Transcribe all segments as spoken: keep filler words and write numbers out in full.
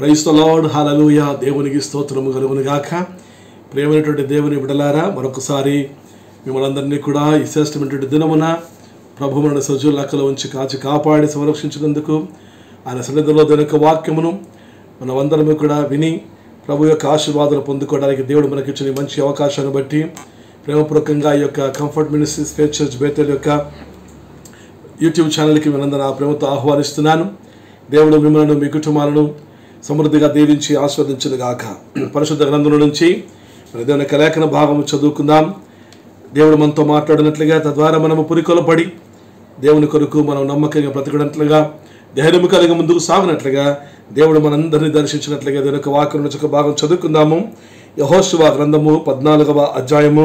Praise the lord, హల్లెలూయా. దేవునికి స్తోత్రము కలుగును గాక. ప్రియమైనటువంటి దేవుని బిడ్డలారా, మరొకసారి మిమ్మల్ని అందరినీ కూడా ఈ శ్రేష్టమైనటువంటి దినమున ప్రభు మన సజీవుల లెక్కలో ఉంచి కాచి కాపాడి సంరక్షించినందుకు ఆయన సన్నిధిలో దేవుని యొక్క వాక్యమును మనమందరము కూడా విని ప్రభు యొక్క ఆశీర్వాదాలు పొందుకోవడానికి దేవుడు మనకిచ్చిన మంచి అవకాశాన్ని బట్టి ప్రేమపూర్వకంగా ఈ యొక్క కంఫర్ట్ మినిస్ట్రీస్ ఫెయిత్ చర్చ్-బెథెల్ యొక్క యూట్యూబ్ ఛానల్కి మిమ్మల్ని ఆ ప్రేమతో ఆహ్వానిస్తున్నాను. దేవుడు మిమ్మల్ని మీ కుటుంబాలను సమృద్ధిగా దీవించి ఆస్వాదించును గాక. పరిశుద్ధ గ్రంథం నుంచి దేవుని యొక్క లేఖన భాగం చదువుకుందాం. దేవుడు మనతో మాట్లాడినట్లుగా తద్వారా మనము పురికొలపడి దేవుని కొరకు మనం నమ్మకంగా బ్రతకనట్లుగా ధైర్యము కలిగి ముందుకు సాగినట్లుగా దేవుడు మనందరినీ దర్శించినట్లుగా దేవుని యొక్క వాక్యం నుంచి ఒక భాగం చదువుకుందాము. యెహోషువ గ్రంథము పద్నాలుగవ అధ్యాయము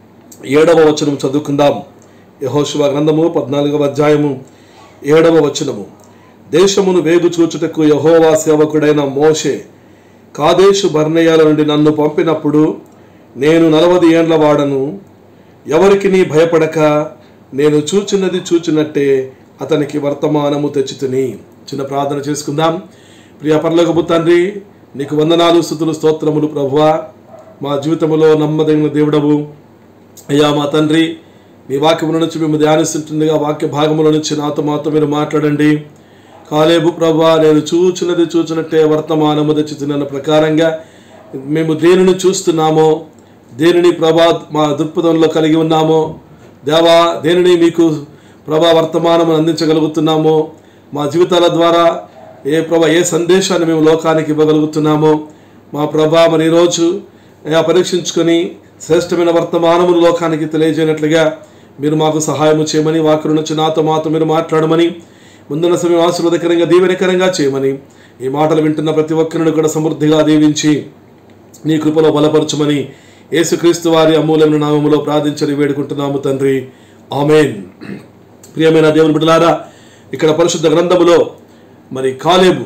ఏడవ వచనం చదువుకుందాం. యెహోషువ గ్రంథము పద్నాలుగవ అధ్యాయము ఏడవ వచనము. దేశమును వేగు చూచుటకు యెహోవా సేవకుడైన మోషే కాదేశు బర్నేయాల నుండి నన్ను పంపినప్పుడు నేను నలవది ఏండ్ల వాడను, ఎవరికి నీ భయపడక నేను చూచినది చూచినట్టే అతనికి వర్తమానము తెచ్చితిని. చిన్న ప్రార్థన చేసుకుందాం. ప్రియ పరలోకపు తండ్రి, నీకు వందనాలు, స్తుతులు, స్తోత్రములు ప్రభువా. మా జీవితంలో నమ్మదగిన దేవుడవు అయ్యా. మా తండ్రి, నీ వాక్యముల నుంచి మేము ధ్యానిస్తుండగా వాక్య భాగముల నుంచి నాతో మాతో మీరు మాట్లాడండి. కాలేబు ప్రభువా, నేను చూచినది చూచినట్టే వర్తమానము తెచ్చితినన్న ప్రకారంగా మేము దేనిని చూస్తున్నామో, దేనిని ప్రభా మా దృక్పథంలో కలిగి ఉన్నామో, దేవా దేనిని మీకు ప్రభా వర్తమానం అందించగలుగుతున్నామో, మా జీవితాల ద్వారా ఏ ప్రభా ఏ సందేశాన్ని మేము లోకానికి ఇవ్వగలుగుతున్నామో మా ప్రభా మరి ఈరోజు పరీక్షించుకొని శ్రేష్టమైన వర్తమానమును లోకానికి తెలియజేయనట్లుగా మీరు మాకు సహాయం చేయమని, వాక్యం నుంచి నాతో మాతో మీరు మాట్లాడమని, ముందున్న సమయం ఆశీర్వాదకరంగా దీవెనకరంగా చేయమని, ఈ మాటలు వింటున్న ప్రతి ఒక్కరిని కూడా సమృద్ధిగా దీవించి నీ కృపలో బలపరచమని యేసుక్రీస్తు వారి అమూల్యమైన నామములో ప్రార్థించని వేడుకుంటున్నాము తండ్రి, ఆమేన్. ప్రియమైన దేవుని బిడ్డలారా, ఇక్కడ పరిశుద్ధ గ్రంథములో మరి కాలేబు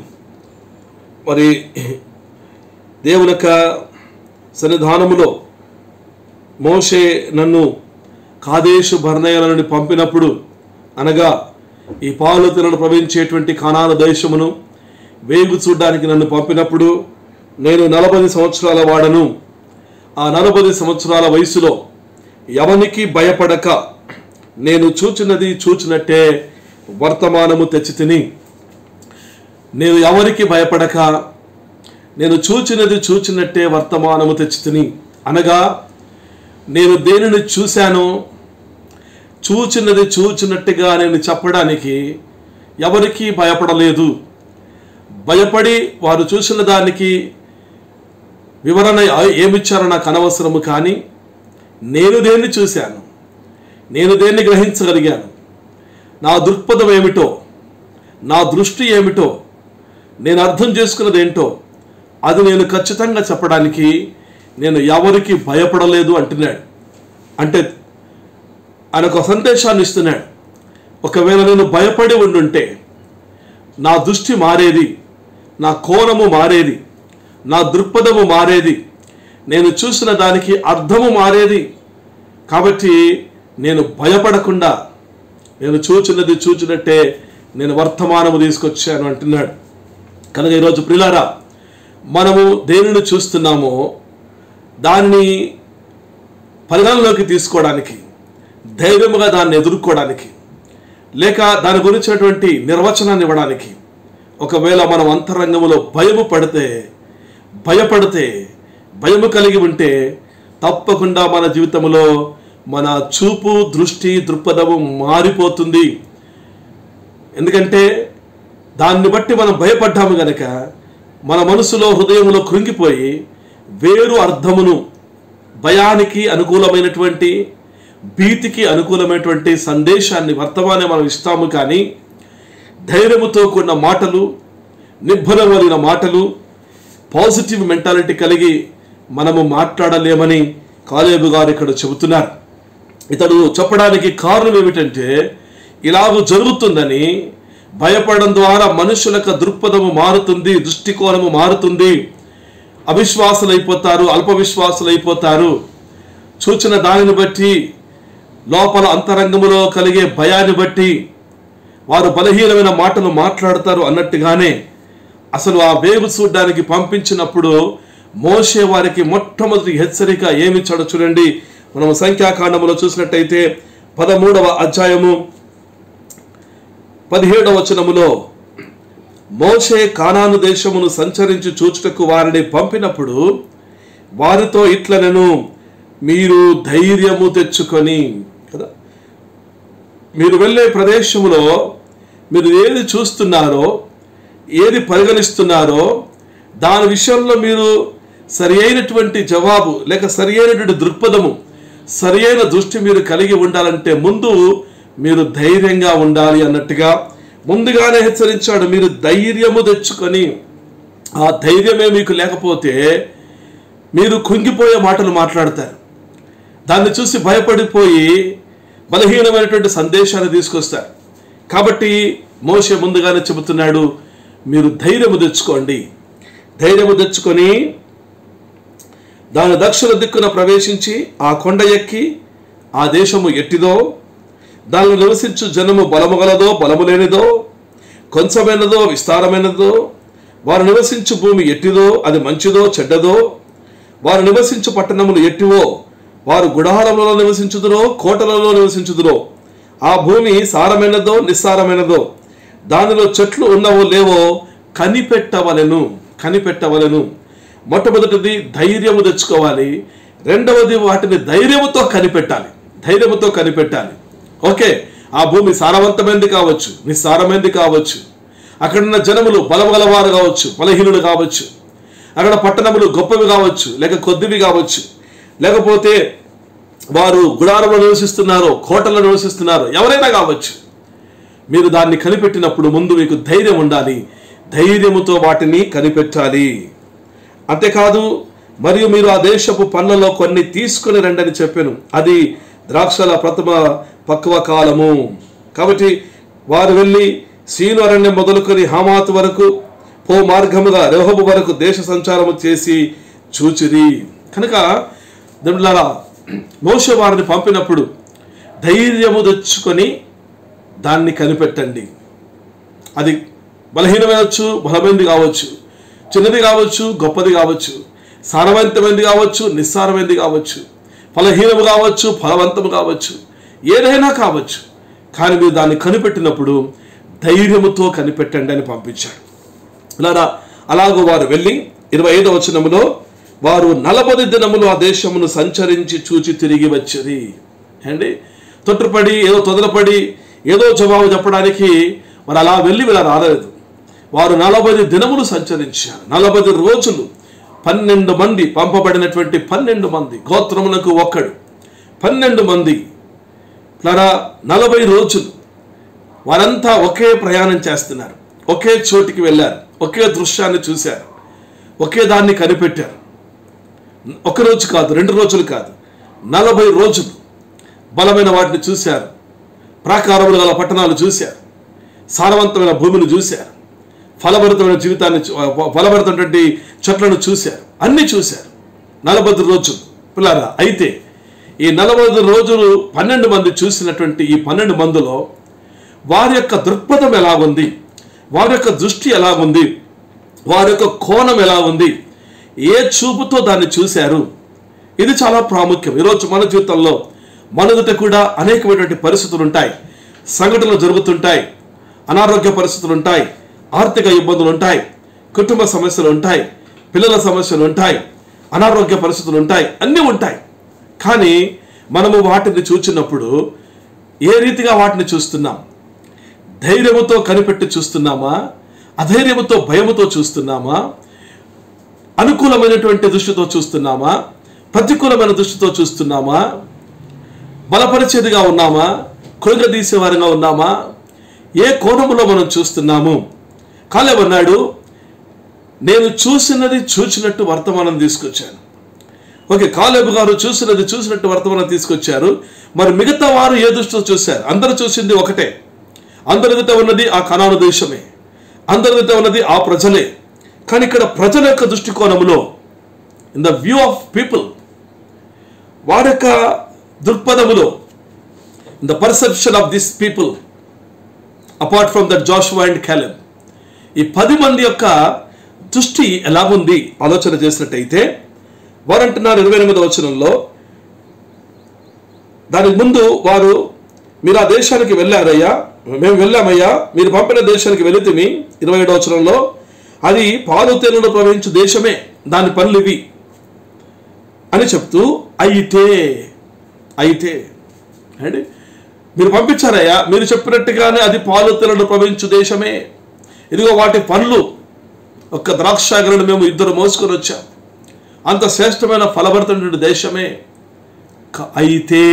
మరి దేవుని యొక్క సన్నిధానములో మోషే నన్ను కాదేశు బర్నేయాల నుండి పంపినప్పుడు, అనగా ఈ పాలు తేనెలు ప్రవహించేటువంటి కానాను దేశమును వేగు చూడడానికి నన్ను పంపినప్పుడు నేను నలభై సంవత్సరాల వాడను. ఆ నలభై సంవత్సరాల వయసులో ఎవనికి భయపడక నేను చూచినది చూచినట్టే వర్తమానము తెచ్చితిని. నేను ఎవరికి భయపడక నేను చూచినది చూచినట్టే వర్తమానము తెచ్చితిని అనగా, నేను దేనిని చూశానో చూచినది చూచినట్టుగా నేను చెప్పడానికి ఎవరికి భయపడలేదు. భయపడి వారు చూసిన దానికి వివరణ ఏమిచ్చారో నాకు అనవసరము, కానీ నేను దేన్ని చూశాను, నేను దేన్ని గ్రహించగలిగాను, నా దృక్పథం ఏమిటో, నా దృష్టి ఏమిటో, నేను అర్థం చేసుకున్నది ఏంటో అది నేను ఖచ్చితంగా చెప్పడానికి నేను ఎవరికి భయపడలేదు అంటున్నాడు. అంటే ఆయన ఒక సందేశాన్ని ఇస్తున్నాడు. ఒకవేళ నేను భయపడి ఉండుంటే నా దృష్టి మారేది, నా కోణము మారేది, నా దృక్పథము మారేది, నేను చూసిన దానికి అర్థము మారేది. కాబట్టి నేను భయపడకుండా నేను చూచినది చూచినట్టే నేను వర్తమానము తీసుకొచ్చాను అంటున్నాడు. కనుక ఈరోజు ప్రియులారా, మనము దేనిని చూస్తున్నామో దానిని పరిగణలోకి తీసుకోవడానికి, ధైర్యముగా దాన్ని ఎదుర్కోవడానికి, లేక దాని గురించినటువంటి నిర్వచనాన్ని ఇవ్వడానికి ఒకవేళ మనం అంతరంగంలో భయము పడితే భయపడితే భయము కలిగి ఉంటే తప్పకుండా మన జీవితంలో మన చూపు, దృష్టి, దృక్పథము మారిపోతుంది. ఎందుకంటే దాన్ని బట్టి మనం భయపడ్డాము కనుక మన మనసులో హృదయంలో కృంగిపోయి వేరు అర్థమును, భయానికి అనుకూలమైనటువంటి, భీతికి అనుకూలమైనటువంటి సందేశాన్ని వర్తమానం మనం ఇస్తాము. కానీ ధైర్యముతో కూడిన మాటలు, నిబ్బరమైన మాటలు, పాజిటివ్ మెంటాలిటీ కలిగి మనము మాట్లాడలేమని కాలేబు గారు ఇక్కడ చెబుతున్నారు. ఇతడు చెప్పడానికి కారణం ఏమిటంటే, ఇలాగ జరుగుతుందని భయపడడం ద్వారా మనుషులకు దృక్పథము మారుతుంది, దృష్టికోణము మారుతుంది, అవిశ్వాసులైపోతారు, అల్ప విశ్వాసులైపోతారు. చూచిన దానిని బట్టి, లోపల అంతరంగములో కలిగే భయాన్ని బట్టి వారు బలహీనమైన మాటలు మాట్లాడతారు అన్నట్టుగానే అసలు ఆ వేగు చూడడానికి పంపించినప్పుడు మోషే వారికి మొట్టమొదటి హెచ్చరిక ఏమిచ్చాడో చూడండి. మనం సంఖ్యాకాండములో చూసినట్టయితే పదమూడవ అధ్యాయము పదిహేడవ వచనములో, మోషే కానాను దేశమును సంచరించి చూచుటకు వారిని పంపినప్పుడు వారితో ఇట్లనెను, మీరు ధైర్యము తెచ్చుకొని, కదా, మీరు వెళ్ళే ప్రదేశములో మీరు ఏది చూస్తున్నారో, ఏది పరిగణిస్తున్నారో దాని విషయంలో మీరు సరి అయినటువంటి జవాబు లేక సరి అయినటువంటి దృక్పథము, సరి అయిన దృష్టి మీరు కలిగి ఉండాలంటే ముందు మీరు ధైర్యంగా ఉండాలి అన్నట్టుగా ముందుగానే హెచ్చరించాడు. మీరు ధైర్యము తెచ్చుకొని, ఆ ధైర్యమే మీకు లేకపోతే మీరు కుంగిపోయే మాటలు మాట్లాడతారు. దాన్ని చూసి భయపడిపోయి బలహీనమైనటువంటి సందేశాన్ని తీసుకొస్తారు. కాబట్టి మోషే ముందుగానే చెబుతున్నాడు, మీరు ధైర్యము తెచ్చుకోండి. ధైర్యము తెచ్చుకొని దాని దక్షిణ దిక్కున ప్రవేశించి ఆ కొండ ఎక్కి, ఆ దేశము ఎట్టిదో, దానిలో నివసించు జనము బలము గలదో బలము లేనిదో, కొంచెమైనదో విస్తారమైనదో, వారు నివసించు భూమి ఎట్టిదో అది మంచిదో చెడ్డదో, వారు నివసించు పట్టణములు ఎట్టివో, వారు గుడారములలో నివసించుదురో కోటలలో నివసించుదురో, ఆ భూమి సారమైనదో నిస్సారమైనదో, దానిలో చెట్లు ఉన్నవో లేవో కనిపెట్టవలెను కనిపెట్టవలెను మొట్టమొదటిది ధైర్యము తెచ్చుకోవాలి. రెండవది వాటిని ధైర్యముతో కనిపెట్టాలి ధైర్యముతో కనిపెట్టాలి ఓకే, ఆ భూమి సారవంతమైనది కావచ్చు, నిస్సారమైనది కావచ్చు, అక్కడున్న జనములు బలబలవారు కావచ్చు, బలహీనులు కావచ్చు, అక్కడ పట్టణములు గొప్పవి కావచ్చు లేక కొద్దివి కావచ్చు, లేకపోతే వారు గుడారంలో నివసిస్తున్నారో కోటల్లో నివసిస్తున్నారో ఎవరైనా కావచ్చు. మీరు దాన్ని కనిపెట్టినప్పుడు ముందు మీకు ధైర్యం ఉండాలి. ధైర్యముతో వాటిని కనిపెట్టాలి. అంతేకాదు, మరియు మీరు ఆ దేశపు పండ్లలో కొన్ని తీసుకుని రండని చెప్పాను. అది ద్రాక్షల ప్రథమ పక్వ కాలము. కాబట్టి వారు వెళ్ళి సీను అరణ్యం మొదలుకొని హమాతు వరకు పో మార్గముగా రెహోబు వరకు దేశ సంచారము చేసి చూచిరి. కనుక దేవులారా, మోషే వారిని పంపినప్పుడు ధైర్యము తెచ్చుకొని దాన్ని కనిపెట్టండి. అది బలహీనమైనచ్చు, బలమైనది కావచ్చు, చిన్నది కావచ్చు, గొప్పది కావచ్చు, సారవంతమైనది కావచ్చు, నిస్సారమైనది కావచ్చు, ఫలహీనము కావచ్చు, ఫలవంతము కావచ్చు, ఏదైనా కావచ్చు. కానీ మీరు దాన్ని కనిపెట్టినప్పుడు ధైర్యముతో కనిపెట్టండి అని పంపించాడు. ఇలా అలాగూ వారు వెళ్ళి ఇరవై ఐదవ వచనములో, వారు నలభై దినములు ఆ దేశమును సంచరించి చూచి తిరిగి వచ్చేది. అండి, తొట్టుపడి ఏదో తొదలపడి ఏదో జవాబు చెప్పడానికి మరి అలా వెళ్ళి వీళ్ళ రాలేదు. వారు నలభై దినములు సంచరించారు. నలభై రోజులు పన్నెండు మంది పంపబడినటువంటి పన్నెండు మంది గోత్రములకు ఒక్కడు పన్నెండు మంది ఇలా నలభై రోజులు వారంతా ఒకే ప్రయాణం చేస్తున్నారు. ఒకే చోటికి వెళ్ళారు, ఒకే దృశ్యాన్ని చూశారు, ఒకే దాన్ని కనిపెట్టారు. ఒక రోజు కాదు, రెండు రోజులు కాదు, నలభై రోజులు బలమైన వాటిని చూశారు, ప్రాకారములు గల పట్టణాలు చూశారు, సారవంతమైన భూమిని చూశారు, ఫలభరితమైన జీవితాన్ని ఫలభరితమైనటువంటి చెట్లను చూశారు, అన్నీ చూశారు నలభై రోజులు పిల్లారా. అయితే ఈ నలభై రోజులు పన్నెండు మంది చూసినటువంటి ఈ పన్నెండు మందిలో వారి యొక్క దృక్పథం ఎలాగుంది, వారి యొక్క దృష్టి ఎలాగుంది, వారి యొక్క కోణం ఎలా ఉంది, ఏ చూపుతో దాన్ని చూశారు, ఇది చాలా ప్రాముఖ్యం. ఈరోజు మన జీవితంలో మనదుట కూడా అనేకమైనటువంటి పరిస్థితులు ఉంటాయి, సంఘటనలు జరుగుతుంటాయి, అనారోగ్య పరిస్థితులు ఉంటాయి, ఆర్థిక ఇబ్బందులు ఉంటాయి, కుటుంబ సమస్యలు ఉంటాయి, పిల్లల సమస్యలు ఉంటాయి, అనారోగ్య పరిస్థితులు ఉంటాయి, అన్నీ ఉంటాయి. కానీ మనము వాటిని చూచినప్పుడు ఏ రీతిగా వాటిని చూస్తున్నాం? ధైర్యముతో కనిపెట్టి చూస్తున్నామా? అధైర్యముతో భయముతో చూస్తున్నామా? అనుకూలమైనటువంటి దృష్టితో చూస్తున్నామా? ప్రతికూలమైన దృష్టితో చూస్తున్నామా? బలపరిచేదిగా ఉన్నామా? కృంగదీసేవారిగా ఉన్నామా? ఏ కోణములో మనం చూస్తున్నాము? కాలేబు అన్నాడు, నేను చూసినది చూచినట్టు వర్తమానం తీసుకొచ్చాను. ఓకే, కాలేబు గారు చూసినది చూసినట్టు వర్తమానం తీసుకొచ్చారు. మరి మిగతా వారు ఏ దృష్టితో చూశారు? అందరూ చూసింది ఒకటే. అందరి ఎదుట ఉన్నది ఆ కనాను దేశమే, అందరి ఎదుట ఉన్నది ఆ ప్రజలే. కానీ ఇక్కడ ప్రజల యొక్క దృష్టికోణములో, in the view of people, వారి యొక్క దృక్పథములో, in the perception of this people, apart from that Joshua and Caleb, ఈ పది మంది యొక్క దృష్టి ఎలాగుంది ఆలోచన చేసినట్టయితే వారు అంటున్నారు ఇరవై ఎనిమిదవ వచనంలో, దానికి ముందు వారు మీరు ఆ దేశానికి వెళ్ళారయ్యా, మేము వెళ్ళామయ్యా, మీరు పంపిన దేశానికి వెళితిమి. ఇరవై ఏడవ వచనంలో అది పాలు తేనెలు ప్రవహించు దేశమే, దాని పనులు ఇవి అని చెప్తూ అయితే అయితే అంటే మీరు పంపించారయ్యా, మీరు చెప్పినట్టుగానే అది పాలు తేనెలు ప్రవహించు దేశమే, ఇదిగో వాటి పనులు, ఒక్క ద్రాక్షాగలను మేము ఇద్దరు మోసుకొని వచ్చాం, అంత శ్రేష్టమైన ఫలభరితమైన దేశమే. అయితే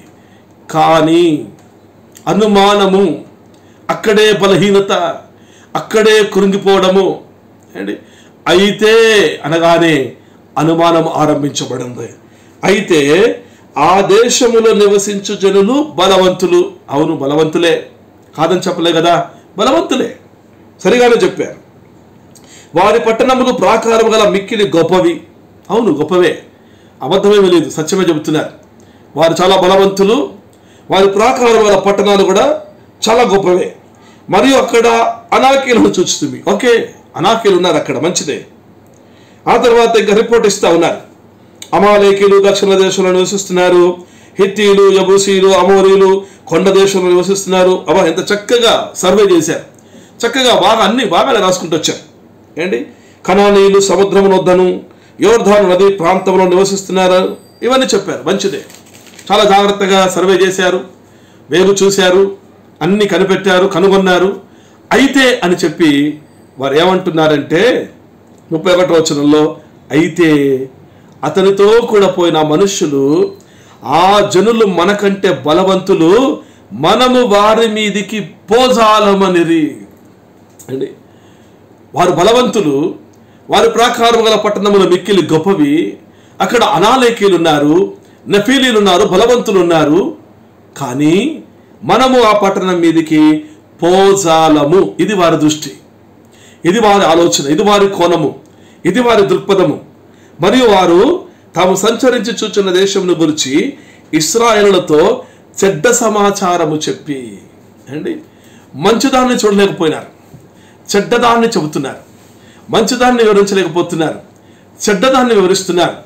కానీ అనుమానము, అక్కడే బలహీనత, అక్కడే కృంగిపోవడము. అండి అయితే అనగానే అనుమానం ఆరంభించబడింది. అయితే ఆ దేశములో నివసించు జనులు బలవంతులు. అవును, బలవంతులే, కాదని చెప్పలే కదా, బలవంతులే, సరిగానే చెప్పారు. వారి పట్టణములు ప్రాకారం గల మిక్కిలి గొప్పవి. అవును, గొప్పవే, అబద్ధమేమీ లేదు, సత్యమే చెబుతున్నారు. వారు చాలా బలవంతులు, వారి ప్రాకారం గల పట్టణాలు కూడా చాలా గొప్పవే. మరియు అక్కడ అనాకీలను చూస్తుంది. ఓకే, అనాకీలు ఉన్నారు అక్కడ, మంచిదే. ఆ తర్వాత ఇంకా రిపోర్ట్ ఇస్తూ ఉన్నారు. అమాలేకీలు దక్షిణ దేశంలో నివసిస్తున్నారు, హిత్తీలు, యబూసీలు, అమోరీలు కొండ దేశంలో నివసిస్తున్నారు. అబ్బా, ఎంత చక్కగా సర్వే చేశారు, చక్కగా బాగా అన్ని బాగానే రాసుకుంటూ వచ్చారు. ఏంటి, కనానీయులు సముద్రం వద్దను యోర్దాను నది ప్రాంతంలో నివసిస్తున్నారు, ఇవన్నీ చెప్పారు. మంచిదే, చాలా జాగ్రత్తగా సర్వే చేశారు, వేగు చూశారు, అన్ని కనిపెట్టారు, కనుగొన్నారు. అయితే అని చెప్పి వారు ఏమంటున్నారంటే ముప్పై ఒకటో వచనంలో, అయితే అతనితో కూడా పోయిన మనుష్యులు, ఆ జనులు మనకంటే బలవంతులు, మనము వారి మీదికి పోజాలమనిరి. అండి, వారు బలవంతులు, వారి ప్రాకారం గల పట్టణములు మిక్కిలి గొప్పవి, అక్కడ అనాలేకీలు ఉన్నారు, నెఫీలీలు ఉన్నారు, బలవంతులు ఉన్నారు, కానీ మనము ఆ పట్టణం మీదికి పోజాలము. ఇది వారి దృష్టి, ఇది వారి ఆలోచన, ఇది వారి కోణము, ఇది వారి దృక్పథము. మరియు వారు తాము సంచరించి చూచున్న దేశమును గురించి ఇశ్రాయేలులతో చెడ్డ సమాచారము చెప్పి, అండి, మంచిదాన్ని చూడలేకపోయినారు, చెడ్డదాన్ని చెబుతున్నారు, మంచిదాన్ని వివరించలేకపోతున్నారు, చెడ్డదాన్ని వివరిస్తున్నారు.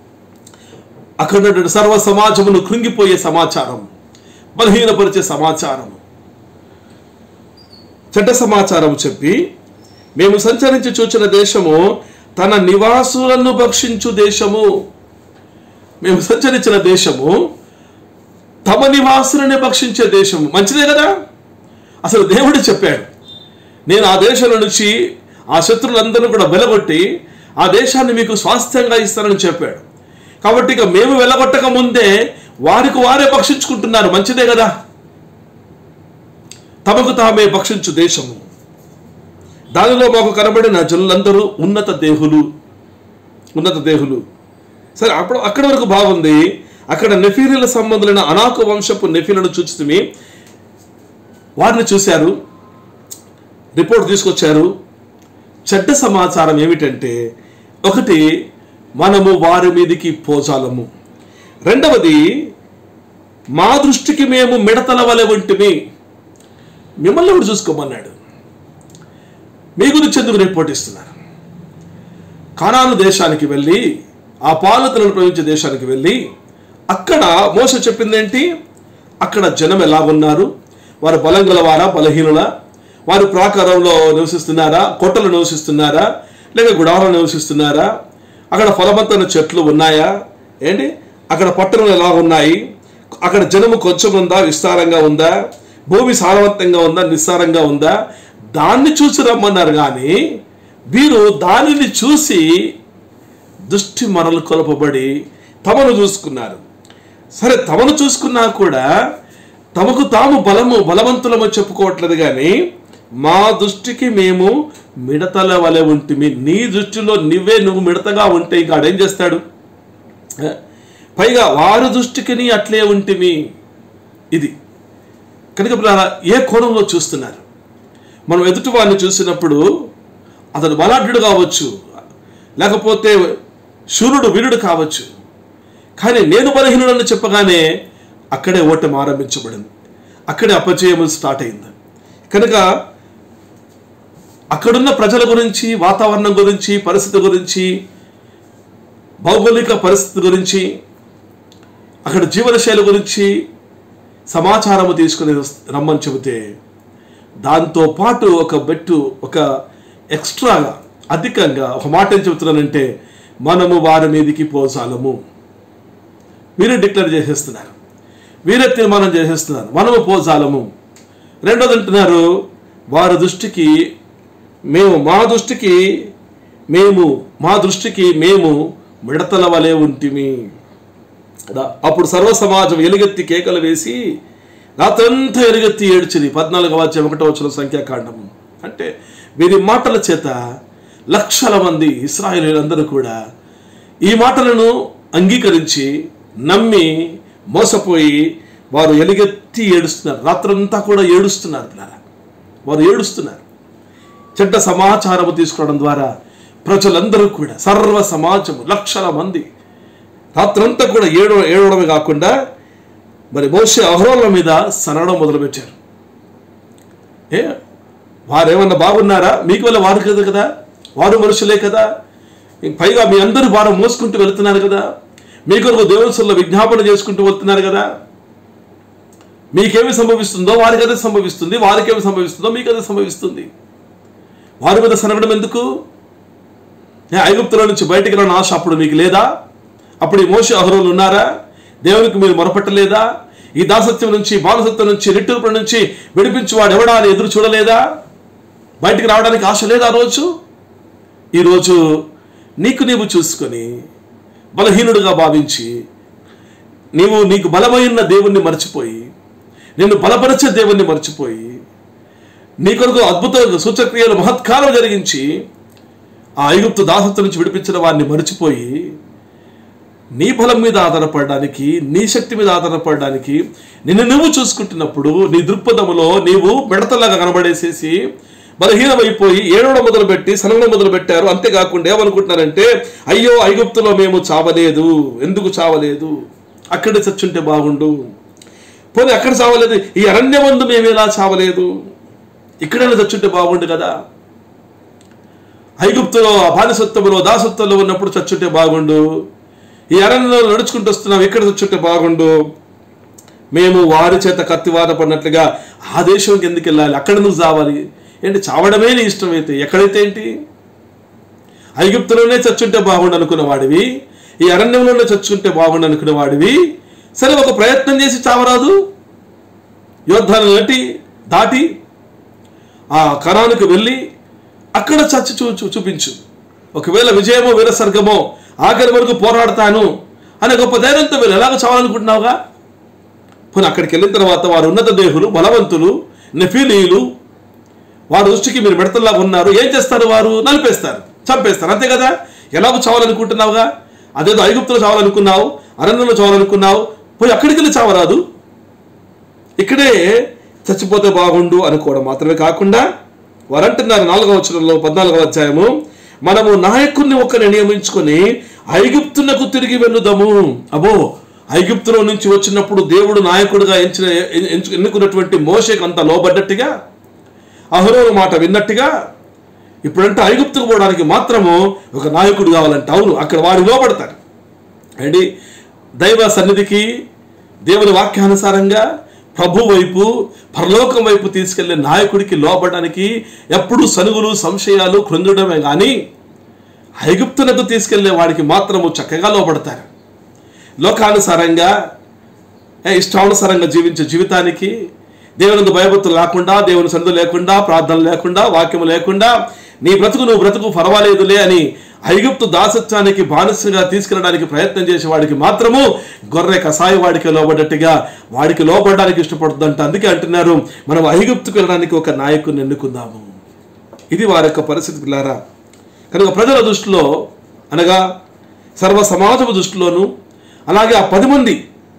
అక్కడ సర్వ సమాజమును కృంగిపోయే సమాచారం, బలహీనపరిచే సమాచారం, చెడ్డ సమాచారం చెప్పి, మేము సంచరించి చూచిన దేశము తన నివాసులను భక్షించు దేశము. మేము సంచరించిన దేశము తమ నివాసులనే భక్షించే దేశము. మంచిదే కదా. అసలు దేవుడు చెప్పాడు, నేను ఆ దేశంలో నుంచి ఆ శత్రులందరూ కూడా వెలగొట్టి ఆ దేశాన్ని మీకు స్వాస్థ్యంగా ఇస్తానని చెప్పాడు. కాబట్టి ఇక మేము వెలగొట్టక ముందే వారికి వారే భక్షించుకుంటున్నారు. మంచిదే కదా. తమకు తామే భక్షించు దేశము, దానిలో మాకు కనబడిన జనులందరూ ఉన్నత దేహులు, ఉన్నత దేహులు. సరే, అప్పుడు అక్కడి వరకు బాగుంది. అక్కడ నెఫీలీల సంబంధులైన అనాకు వంశపు నెఫీలను చూచితిమి. వారిని చూశారు, రిపోర్ట్ తీసుకొచ్చారు. చెడ్డ సమాచారం ఏమిటంటే, ఒకటి, మనము వారి మీదికి పోజాలము. రెండవది, మా దృష్టికి మేము మిడతల వలె ఉంటిమి. మిమ్మల్ని ఎవరు చూసుకోమన్నాడు? మీ గురించి ఎందుకు రిపోర్ట్ ఇస్తున్నారు? కానాను దేశానికి వెళ్ళి, ఆ పాలతలను ప్రవహించే దేశానికి వెళ్ళి, అక్కడ మోసే చెప్పింది ఏంటి? అక్కడ జనం ఎలా ఉన్నారు, వారు బలం గలవారా, బలహీనులా, వారు ప్రాకారంలో నివసిస్తున్నారా, కోటలు నివసిస్తున్నారా, లేక గుడారంలో నివసిస్తున్నారా, అక్కడ ఫలవంతమైన చెట్లు ఉన్నాయా, ఏంటి అక్కడ పట్టణాలు ఎలా ఉన్నాయి, అక్కడ జనము కొంచెం ఉందా, విస్తారంగా ఉందా, భూమి సారవంతంగా ఉందా, నిస్సారంగా ఉందా, దాన్ని చూసి రమ్మన్నారు. కానీ వీరు దానిని చూసి దృష్టి మరలు కొలపబడి తమను చూసుకున్నారు. సరే, తమను చూసుకున్నా కూడా తమకు తాము బలము బలవంతులము చెప్పుకోవట్లేదు. కానీ మా దృష్టికి మేము మిడతల వలె ఉంటిమి. నీ దృష్టిలో నువ్వే నువ్వు మిడతగా ఉంటే ఇంకా ఆడేం చేస్తాడు? పైగా వారి దృష్టికి నీ అట్లే ఉంటిమి. ఇది కనుక ఏ కోణంలో చూస్తున్నారు? మనం ఎదుటి వారిని చూసినప్పుడు అతను బలాఢ్యుడు కావచ్చు, లేకపోతే శూరుడు వీరుడు కావచ్చు, కానీ నేను బలహీనుడని చెప్పగానే అక్కడే ఓటమి ఆరంభించబడింది, అక్కడే అపజయము స్టార్ట్ అయింది. కనుక అక్కడున్న ప్రజల గురించి, వాతావరణం గురించి, పరిస్థితి గురించి, భౌగోళిక పరిస్థితి గురించి, అక్కడ జీవనశైలి గురించి సమాచారము తీసుకుని రమ్మని చెబితే దాంతోపాటు ఒక బెట్టు, ఒక ఎక్స్ట్రాగా, అధికంగా ఒక మాట ఏం చెబుతున్నానంటే, మనము వారి మీదికి పోసాలము. వీరే డిక్లేర్ చేసేస్తున్నారు, వీరే తీర్మానం చేసేస్తున్నారు, మనము పోసాలము. రెండోది అంటున్నారు, వారి దృష్టికి మేము మా దృష్టికి మేము మా దృష్టికి మేము మిడతల వలె ఉంటిమి. అప్పుడు సర్వ సమాజం ఎలుగెత్తి కేకలు వేసి రాత్రంతా ఎలుగెత్తి ఏడ్చింది. పద్నాలుగవ అధ్యాయం ఒకటో వచనం సంఖ్యాకాండము. అంటే వీరి మాటల చేత లక్షల మంది ఇశ్రాయేలీయులందరూ కూడా ఈ మాటలను అంగీకరించి నమ్మి మోసపోయి వారు ఎలుగెత్తి ఏడుస్తున్నారు. రాత్రంతా కూడా ఏడుస్తున్నారు. వారు ఏడుస్తున్నారు. చెడ్డ సమాచారము తీసుకోవడం ద్వారా ప్రజలందరూ కూడా, సర్వ సమాజము లక్షల మంది రాత్రంతా కూడా ఏడవ ఏడవడమే కాకుండా మరి మోషే అహరోన్ల మీద సనడం మొదలుపెట్టారు. ఏ వారేమన్నా బాగున్నారా? మీకు వల్ల వారు కదా కదా వారు మనుషులే కదా, పైగా మీ అందరూ భారం మోసుకుంటూ వెళుతున్నారు కదా, మీ కొరకు దేవునిలో విజ్ఞాపన చేసుకుంటూ వెళ్తున్నారు కదా, మీకేమి సంభవిస్తుందో వారికి అదే సంభవిస్తుంది, వారికేమి సంభవిస్తుందో మీకు అదే సంభవిస్తుంది. వారి మీద సనగడం ఎందుకు? ఐగుప్తులో నుంచి బయటికి రాని ఆశ అప్పుడు మీకు లేదా? అప్పుడు ఈ మోషే అహరోన్లు ఉన్నారా? దేవునికి మీరు మొరపెట్టలేదా? ఈ దాసత్వం నుంచి, బానిసత్వం నుంచి, నిట్టూర్పుల నుంచి విడిపించువాడు ఎవడా అని ఎదురు చూడలేదా? బయటికి రావడానికి ఆశ లేదా? ఆ రోజు ఈరోజు నీకు నీవు చూసుకొని బలహీనుడిగా భావించి నీవు నీకు బలమైన దేవుణ్ణి మర్చిపోయి, నిన్ను బలపరిచే దేవుణ్ణి మర్చిపోయి, నీ కొరకు అద్భుత సూచక్రియలు మహత్కారం జరిగించి ఆ ఐగుప్తు దాసత్వం నుంచి విడిపించిన వారిని మర్చిపోయి నీ బలం మీద ఆధారపడడానికి, నీ శక్తి మీద ఆధారపడడానికి నిన్ను నువ్వు చూసుకుంటున్నప్పుడు నీ దృక్పథములో నీవు మిడతలాగా కనబడేసేసి బలహీనమైపోయి ఏడవడం మొదలుపెట్టి సనగడం మొదలు పెట్టారు. అంతేకాకుండా ఏమనుకుంటున్నారంటే, అయ్యో ఐగుప్తులో మేము చావలేదు, ఎందుకు చావలేదు, అక్కడే చచ్చుంటే బాగుండు, పోనీ అక్కడ చావలేదు, ఈ అరణ్యమందు మేము ఎలా చావలేదు, ఇక్కడైనా చచ్చుంటే బాగుండు కదా, ఐగుప్తులో బానిసత్వంలో దాసత్వంలో ఉన్నప్పుడు చచ్చుంటే బాగుండు, ఈ అరణ్యంలో నడుచుకుంటూ వస్తున్నాం, ఇక్కడ చచ్చుంటే బాగుండు, మేము వారి చేత కత్తివాత పడినట్లుగా ఆ దేశంకి ఎందుకు వెళ్ళాలి, అక్కడ నువ్వు చావాలి ఏంటి, చావడమే నీ ఇష్టమైతే ఎక్కడైతే ఏంటి, ఐగుప్తులోనే చచ్చుంటే బాగుండు అనుకున్న వాడివి, ఈ అరణ్యంలోనే చచ్చుంటే బాగుండు అనుకున్న వాడివి, సరే ఒక ప్రయత్నం చేసి చావరాదు, యోద్ధాన్ని నటి దాటి ఆ కణానికి వెళ్ళి అక్కడ చచ్చి చూ చూ చూపించు, ఒకవేళ విజయమో వీరస్వర్గమో ఆఖరి వరకు పోరాడతాను అనే గొప్ప ధైర్యంతో వీళ్ళు ఎలాగో చావాలనుకుంటున్నావుగా. పోనీ అక్కడికి వెళ్ళిన తర్వాత వారు ఉన్నత దేహులు, బలవంతులు, నెఫీలీయులు, వారి దృష్టికి మీరు మిడతల్లాగా ఉన్నారు, ఏం చేస్తారు, వారు నలిపేస్తారు, చంపేస్తారు, అంతే కదా. ఎలాగో చావాలనుకుంటున్నావుగా, అదేదో ఐగుప్తులో చావాలనుకున్నావు, అరణ్యంలో చావాలనుకున్నావు, పోయి అక్కడికి వెళ్ళి చావరాదు, ఇక్కడే చచ్చిపోతే బాగుండు అనుకోవడం మాత్రమే కాకుండా వారు అంటున్నారు నాలుగవ వచనంలో పద్నాలుగవ అధ్యాయము, మనము నాయకుడిని ఒక్కరిని నియమించుకొని ఐగుప్తునకు తిరిగి వెళ్ళుదాము. అబో, ఐగుప్తులో నుంచి వచ్చినప్పుడు దేవుడు నాయకుడిగా ఎంచిన ఎన్నుకున్నటువంటి మోషేకు అంత లోబడ్డట్టుగా, అహరోను మాట విన్నట్టుగా, ఇప్పుడంటే ఐగుప్తుకు పోవడానికి మాత్రము ఒక నాయకుడు కావాలంటే, అవును అక్కడ వారు లోబడతారు అండి. దైవ సన్నిధికి దేవుని వాక్యానుసారంగా ప్రభు వైపు, పరలోకం వైపు తీసుకెళ్లే నాయకుడికి లోబడడానికి ఎప్పుడు సనుగులు, సంశయాలు, కృంగడమే కానీ ఐగుప్తునకు తీసుకెళ్లే వాడికి మాత్రము చక్కగా లోబడతారు. లోకానుసారంగా ఇష్టానుసారంగా జీవించే జీవితానికి, దేవుని భయభక్తులు లేకుండా, దేవుని సన్నిధి లేకుండా, ప్రార్థన లేకుండా, వాక్యము లేకుండా నీ బ్రతుకు నువ్వు బ్రతుకు పర్వాలేదులే అని ఐగుప్తు దాసత్వానికి బానిసగా తీసుకెళ్ళడానికి ప్రయత్నం చేసే వాడికి మాత్రము గొర్రె కసాయి వాడికి లోబడ్డట్టుగా వాడికి లోబడడానికి ఇష్టపడుతుందంట. అందుకే అంటున్నారు, మనం ఐగుప్తుకు వెళ్ళడానికి ఒక నాయకుడిని ఎన్నుకుందాము. ఇది వారి యొక్క పరిస్థితి పిల్లారా. కనుక ప్రజల దృష్టిలో, అనగా సర్వ సమాజపు దృష్టిలోను, అలాగే ఆ పది మంది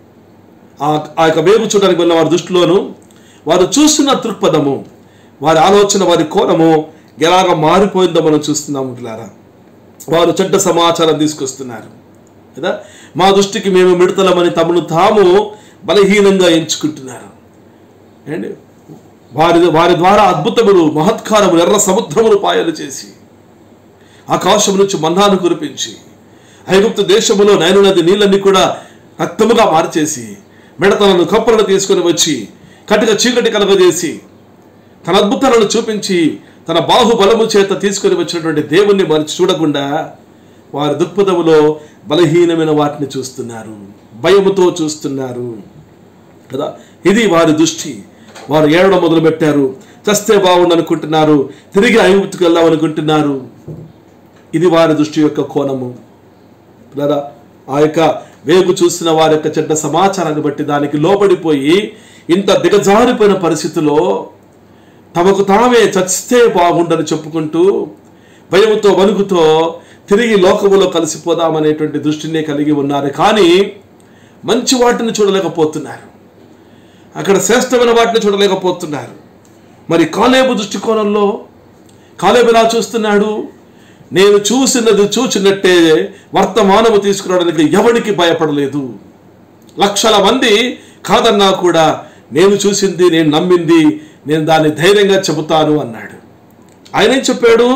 ఆ యొక్క వేగు చూడడానికి వెళ్ళిన వారి దృష్టిలోను వారు చూస్తున్న దృక్పథము, వారి ఆలోచన, వారి కోణము ఎలాగ మారిపోయిందో మనం చూస్తున్నాము పిల్లారా. వారు చెడ్డ సమాచారం తీసుకొస్తున్నారు కదా, మా దృష్టికి మేము మిడతలమని తమను తాము బలహీనంగా ఎంచుకుంటున్నారు అండి. వారి వారి ద్వారా అద్భుతములు మహత్కారములు ఎర్ర సముద్రములు పాయలు చేసి ఆకాశం నుంచి మన్నాను కురిపించి ఐగుప్తు దేశములో నైలు నది నీళ్ళన్నీ కూడా రక్తముగా మార్చేసి మిడతలను కప్పలను తీసుకొని వచ్చి కటిక చీకటి కలగజేసి తన అద్భుతాలను చూపించి తన బాహుబలము చేత తీసుకొని వచ్చినటువంటి దేవుణ్ణి మరిచి చూడకుండా వారి దృక్పథములో బలహీనమైన వాటిని చూస్తున్నారు, భయముతో చూస్తున్నారు కదా. ఇది వారి దృష్టి. వారు ఏడవడం మొదలుపెట్టారు. చస్తే బాగుండు అనుకుంటున్నారు, తిరిగి ఐగుప్తుకు వెళ్దాం అనుకుంటున్నారు. ఇది వారి దృష్టి యొక్క కోణము కదా. ఆ యొక్క వేగు చూసిన వారి యొక్క చెడ్డ సమాచారాన్ని బట్టి దానికి లోబడిపోయి ఇంత దిగజారిపోయిన పరిస్థితిలో తమకు తామే చస్తే బాగుండని చెప్పుకుంటూ భయముతో వణుకుతో తిరిగి లోకములో కలిసిపోదామనేటువంటి దృష్టిని కలిగి ఉన్నారు. కానీ మంచి వాటిని చూడలేకపోతున్నారు, అక్కడ శ్రేష్టమైన వాటిని చూడలేకపోతున్నారు. మరి కాలేబు దృష్టికోణంలో కాలేబు ఎలా చూస్తున్నాడు? నేను చూసినది చూచినట్టే వర్తమానము తీసుకురావడానికి ఎవరికి భయపడలేదు. లక్షల మంది కాదన్నా కూడా నేను చూసింది, నేను నమ్మింది, నేను దాన్ని ధైర్యంగా చెబుతాను అన్నాడు. ఆయన ఏం చెప్పాడు?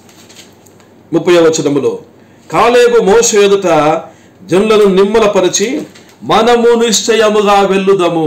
ముప్పై వచనములో కాలేబు మోషే ఎదుట జనులను నిమ్మలపరిచి మనము నిశ్చయముగా వెళ్ళుదము.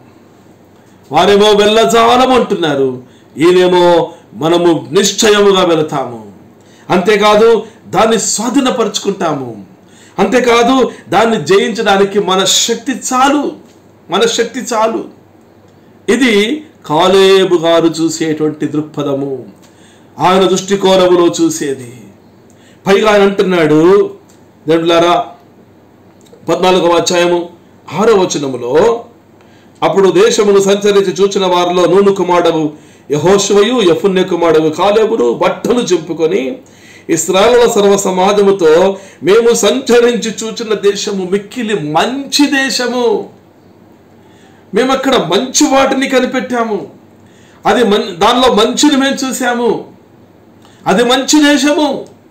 వారేమో వెళ్ళజాలము అంటున్నారు, ఈయనేమో మనము నిశ్చయముగా వెళతాము. అంతేకాదు దాన్ని స్వాధీనపరుచుకుంటాము, అంతేకాదు దాన్ని జయించడానికి మన శక్తి చాలు, మన శక్తి చాలు. ఇది కాలేబు గారు చూసేటువంటి దృక్పథము, ఆయన దృష్టికోణములో చూసేది. పైగా ఆయన అంటున్నాడు, దేవులారా పద్నాలుగవ అధ్యాయము ఆరో వచనములో, అప్పుడు దేశమును సంచరించి చూచిన వారిలో నూను కుమారుడు యెహోషువయు యెఫున్నె కుమారుడు కాలేబును బట్టలు చింపుకొని ఇశ్రాయేలుల సర్వ సమాజముతో మేము సంచరించి చూచిన దేశము మిక్కిలి మంచి దేశము, మేము అక్కడ మంచి వాటిని కనిపెట్టాము, అది మన్ దానిలో మంచిని మేము చూసాము, అది మంచి దేశము.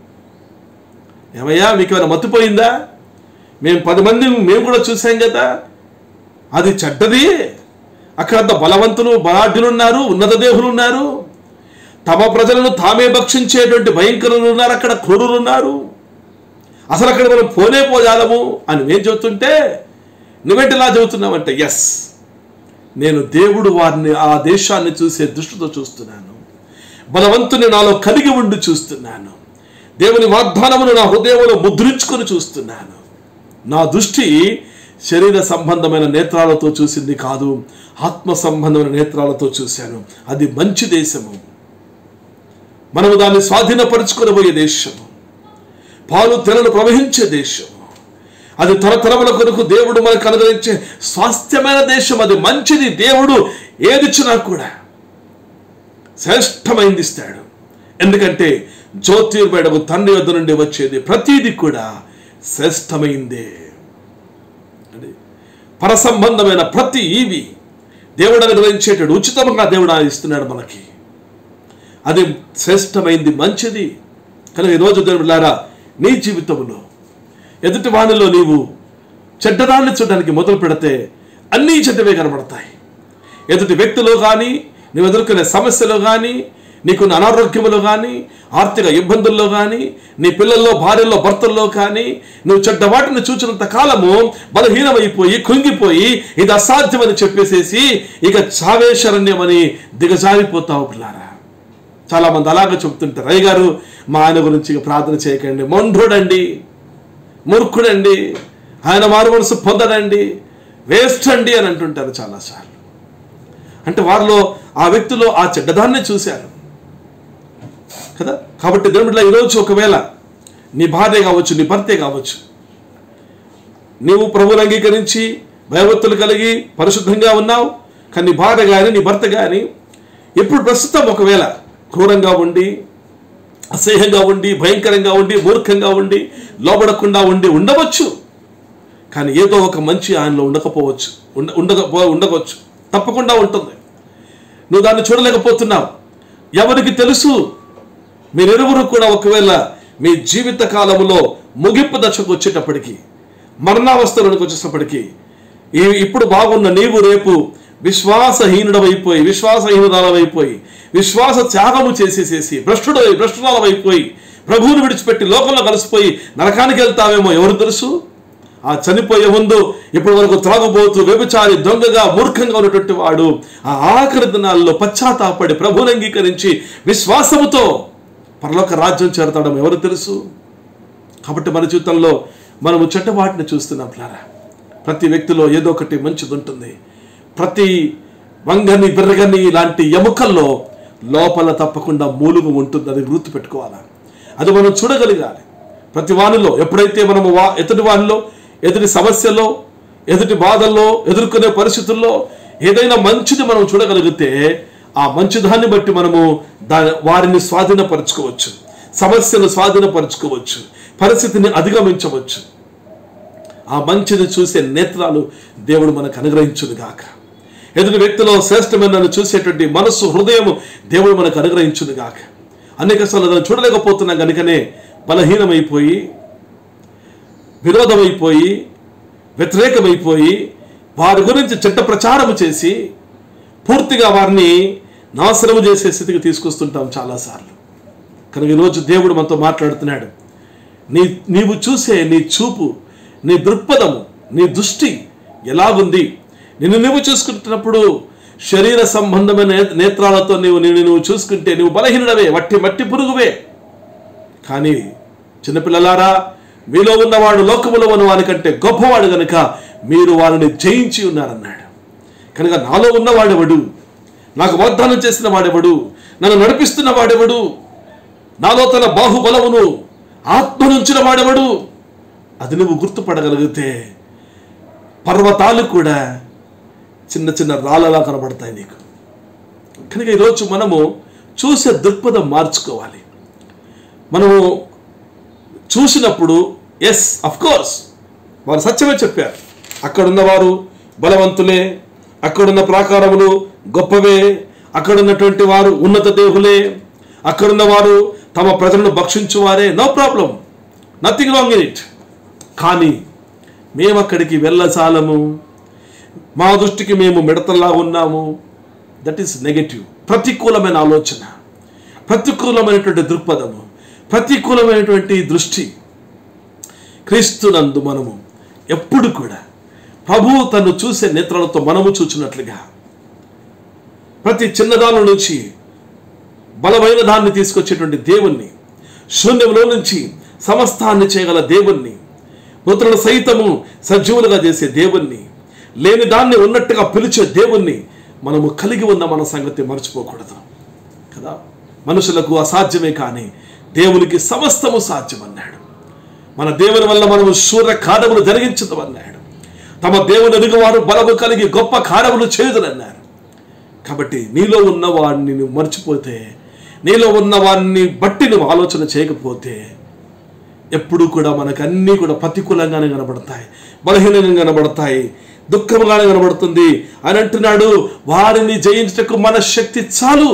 ఏమయ్యా మీకు ఏమైనా మత్తుపోయిందా? మేము పది మంది మేము కూడా చూసాం కదా, అది చెడ్డది. అక్కడ అంత బలవంతులు బలాఢ్యులు ఉన్నారు, ఉన్నత దేవులు ఉన్నారు, తమ ప్రజలను తామే భక్షించేటువంటి భయంకరులు ఉన్నారు, అక్కడ క్రూరులు ఉన్నారు, అసలు అక్కడ మనం పోనే పోజాలము అని మేము చెబుతుంటే నువ్వేంటిలా చెబుతున్నావంటే, ఎస్ నేను దేవుడు వారిని ఆ దేశాన్ని చూసే దృష్టితో చూస్తున్నాను, బలవంతుని నాలో కలిగి ఉండి చూస్తున్నాను, దేవుని వాగ్దానమును నా హృదయంలో ముద్రించుకొని చూస్తున్నాను. నా దృష్టి శరీర సంబంధమైన నేత్రాలతో చూసింది కాదు, ఆత్మ సంబంధమైన నేత్రాలతో చూశాను. అది మంచి దేశము, మనము దాన్ని స్వాధీనపరుచుకొనబోయే దేశము, పాలు తెరలు ప్రవహించే దేశము, అది తరతరముల కొరకు దేవుడు మనకు అనుగ్రహించే స్వాస్థ్యమైన దేశం. అది మంచిది. దేవుడు ఏదిచ్చినా కూడా శ్రేష్టమైంది ఇస్తాడు. ఎందుకంటే జ్యోతిర్మయుడగు తండ్రి వద్ద నుండి వచ్చేది ప్రతీది కూడా శ్రేష్టమైందే. పరసంబంధమైన ప్రతి ఈవి దేవుడు అనుగ్రహించేటాడు, ఉచితంగా దేవుడు ఇస్తున్నాడు మనకి. అది శ్రేష్టమైంది, మంచిది. కనుక ఈరోజు దేవులారా నీ జీవితంలో ఎదుటి వాణిలో నీవు చెడ్డదాన్ని చూడడానికి మొదలు పెడితే అన్నీ చెడ్డవే కనబడతాయి. ఎదుటి వ్యక్తిలో కానీ, నువ్వు ఎదుర్కొనే సమస్యలో కానీ, నీకున్న అనారోగ్యములో కానీ, ఆర్థిక ఇబ్బందుల్లో కానీ, నీ పిల్లల్లో భార్యల్లో భర్తల్లో కానీ నువ్వు చెడ్డ వాటిని చూచినంత కాలము బలహీనమైపోయి కృంగిపోయి ఇది అసాధ్యమని చెప్పేసేసి ఇక చావే శరణ్యమని దిగజారిపోతావు పిల్లారా. చాలామంది అలాగే చెప్తుంటారు, అయ్య గారు మా ఆయన గురించి ప్రార్థన చేయకండి, మొండ్రుడండి, మూర్ఖుడండి, ఆయన మారు మనసు పొందడండి, వేస్ట్ అండి అని అంటుంటారు చాలాసార్లు. అంటే వారిలో ఆ వ్యక్తిలో ఆ చెడ్డదాన్ని చూశారు కదా. కాబట్టి దేవుడిలో ఈరోజు ఒకవేళ నీ భార్య కావచ్చు, నీ భర్తే కావచ్చు, నీవు ప్రభువుని అంగీకరించి భయభక్తులు కలిగి పరిశుద్ధంగా ఉన్నావు, కానీ నీ భార్య కానీ నీ భర్త కానీ ఇప్పుడు ప్రస్తుతం ఒకవేళ క్రూరంగా ఉండి, అసహ్యంగా ఉండి, భయంకరంగా ఉండి, మూర్ఖంగా ఉండి, లోబడకుండా ఉండి ఉండవచ్చు. కానీ ఏదో ఒక మంచి ఆయనలో ఉండకపోవచ్చు, ఉండ ఉండకపో ఉండవచ్చు తప్పకుండా ఉంటుంది. నువ్వు దాన్ని చూడలేకపోతున్నావు. ఎవరికి తెలుసు? మీరిరువురు కూడా ఒకవేళ మీ జీవిత కాలంలో ముగింపు దశకు వచ్చేటప్పటికీ, మరణావస్థలోనికి వచ్చేటప్పటికీ, ఈ ఇప్పుడు బాగున్న నీవు రేపు విశ్వాసహీనుడవైపోయి విశ్వాసహీనురాలవైపోయి విశ్వాస త్యాగము చేసేసేసి భ్రష్టుడై భ్రష్టురాలవైపోయి ప్రభువుని విడిచిపెట్టి లోకంలో కలిసిపోయి నరకానికి వెళ్తావేమో ఎవరు తెలుసు? ఆ చనిపోయే ముందు ఇప్పటి వరకు త్రాగుబోతూ వ్యభిచారి దొంగగా మూర్ఖంగా ఉన్నటువంటి వాడు ఆ ఆఖరి దినాల్లో పశ్చాత్తాపడి ప్రభువుని అంగీకరించి విశ్వాసముతో పరలోక రాజ్యం చేరతాడేమో ఎవరు తెలుసు? కాబట్టి మన జీవితంలో మనము చెడ్డ వాటిని చూస్తున్నాం పిల్లరా. ప్రతి వ్యక్తిలో ఏదో ఒకటి మంచిది ఉంటుంది. ప్రతి వంగని బిర్రగని ఇలాంటి ఎముకల్లో లోపల తప్పకుండా మూలుగు ఉంటుంది. అది గుర్తుపెట్టుకోవాలి. అది మనం చూడగలగాలి. ప్రతి వానిలో ఎప్పుడైతే మనము వా ఎదుటి వానిలో ఎదుటి సమస్యలో ఎదుటి బాధల్లో ఎదుర్కొనే పరిస్థితుల్లో ఏదైనా మంచిది మనం చూడగలిగితే ఆ మంచిదాన్ని బట్టి మనము దా వారిని స్వాధీనపరచుకోవచ్చు, సమస్యను స్వాధీనపరచుకోవచ్చు, పరిస్థితిని అధిగమించవచ్చు. ఆ మంచిని చూసే నేత్రాలు దేవుడు మనకు అనుగ్రహించును గాక. ఎదుటి వ్యక్తిలో శ్రేష్టమైన చూసేటువంటి మనస్సు హృదయం దేవుడు మనకు అనుగ్రహించును గాక. అనేక సార్లు దాన్ని చూడలేకపోతున్నాం కనుకనే బలహీనమైపోయి విరోధమైపోయి వ్యతిరేకమైపోయి వారి గురించి చెడ్డ ప్రచారం చేసి పూర్తిగా వారిని నాశనము చేసే స్థితికి తీసుకొస్తుంటాం చాలాసార్లు. కనుక ఈరోజు దేవుడు మనతో మాట్లాడుతున్నాడు. నీ నీవు చూసే నీ చూపు, నీ దృక్పథము, నీ దృష్టి ఎలాగుంది? నిన్ను నువ్వు చూసుకుంటున్నప్పుడు శరీర సంబంధమైన నేత్రాలతో నీవు నిన్ను నువ్వు చూసుకుంటే నువ్వు బలహీనుడవే, వట్టి మట్టి పురుగువే. కానీ చిన్నపిల్లలారా, మీలో ఉన్నవాడు లోకములో ఉన్న వానికంటే గొప్పవాడు కనుక మీరు వారిని జయించి ఉన్నారన్నాడు. కనుక నాలో ఉన్నవాడెవడు? నాకు వాగ్దానం చేసిన వాడెవడు? నన్ను నడిపిస్తున్న వాడెవడు? నాలో తన బాహుబలమును ఆత్మనుంచిన వాడెవడు? అది నువ్వు గుర్తుపడగలిగితే పర్వతాలు కూడా చిన్న చిన్న రాళ్ళలా కనబడతాయి నీకు. కనుక ఈరోజు మనము చూసే దృక్పథం మార్చుకోవాలి. మనము చూసినప్పుడు ఎస్ అఫ్ కోర్స్ వారు సత్యమే చెప్పారు. అక్కడున్నవారు బలవంతులే, అక్కడున్న ప్రాకారములు గొప్పవే, అక్కడున్నటువంటి వారు ఉన్నత దేహులే, అక్కడున్న వారు తమ ప్రజలను భక్షించువారే. No problem, nothing wrong in it. కానీ మేము అక్కడికి వెళ్ళచాలము, మా దృష్టికి మేము మిడతల్లా ఉన్నాము. That is negative. ప్రతికూలమైన ఆలోచన, ప్రతికూలమైనటువంటి దృక్పథము, ప్రతికూలమైనటువంటి దృష్టి. క్రీస్తునందు మనము ఎప్పుడు కూడా ప్రభువు తను చూసే నేత్రాలతో మనము చూచినట్లుగా ప్రతి చిన్నదాని నుంచి బలమైన దాన్ని తీసుకొచ్చేటువంటి దేవుణ్ణి, శూన్యంలో నుంచి సమస్తాన్ని చేయగల దేవుణ్ణి, మృతులను సైతము సజీవులుగా చేసే దేవుణ్ణి, లేని దాన్ని ఉన్నట్టుగా పిలిచే దేవుణ్ణి మనము కలిగి ఉన్న మన సంగతి మర్చిపోకూడదు కదా. మనుషులకు అసాధ్యమే కానీ దేవునికి సమస్తము సాధ్యమన్నాడు. మన దేవుని వల్ల మనము శూర కార్యములు జరిగించదమన్నాడు. తమ దేవుని ఎదుగువారు బలము కలిగి గొప్ప కార్యములు చేయుదురన్నారు. కాబట్టి నీలో ఉన్న వాడిని నువ్వు మర్చిపోతే, నీలో ఉన్న వాడిని బట్టి నువ్వు ఆలోచన చేయకపోతే ఎప్పుడు కూడా మనకు అన్నీ కూడా ప్రతికూలంగానే కనబడతాయి, బలహీనంగా కనబడతాయి, దుఃఖంగానే కనబడుతుంది. అని అంటున్నాడు, వారిని జయించటకు మన శక్తి చాలు.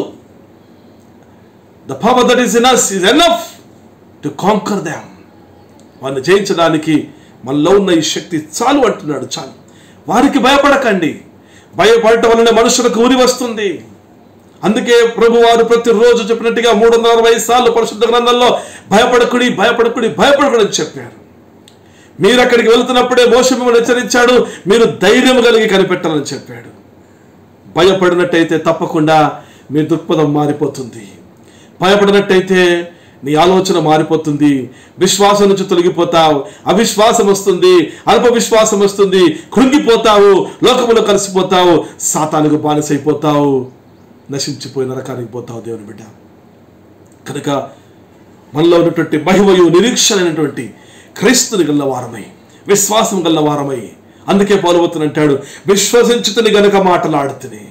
The power that is in us is enough to conquer them. వారిని జయించడానికి మనలో ఉన్న ఈ శక్తి చాలు అంటున్నాడు. చాలు. వారికి భయపడకండి. భయపడటం వలన మనుషులకు ఉరి వస్తుంది. అందుకే ప్రభు వారు ప్రతిరోజు చెప్పినట్టుగా మూడు వందల అరవై సార్లు పరిశుద్ధ గ్రంథంలో భయపడకుడి భయపడకుడి భయపడకుడి అని చెప్పారు. మీరు అక్కడికి వెళ్తున్నప్పుడే మోషే మిమ్మల్ని హెచ్చరించాడు, మీరు ధైర్యం కలిగి కనిపెట్టాలని చెప్పాడు. భయపడినట్టయితే తప్పకుండా మీ దృక్పథం మారిపోతుంది. భయపడినట్టయితే నీ ఆలోచన మారిపోతుంది. విశ్వాసం నుంచి తొలగిపోతావు, అవిశ్వాసం వస్తుంది, అల్ప విశ్వాసం వస్తుంది, కృంగిపోతావు, లోకములో కలిసిపోతావు, సాతానుకు బానిసైపోతావు, నశించిపోయి నరకానికి పోతావు దేవుని బిడ్డ. కనుక మనలో ఉన్నటువంటి మహిమయు నిరీక్షణ అయినటువంటి క్రీస్తుని గల్ల వారమై, విశ్వాసం గల్ల వారమై, అందుకే పౌలు అంటాడు, విశ్వసించుతుని గనుక మాటలాడుతుని.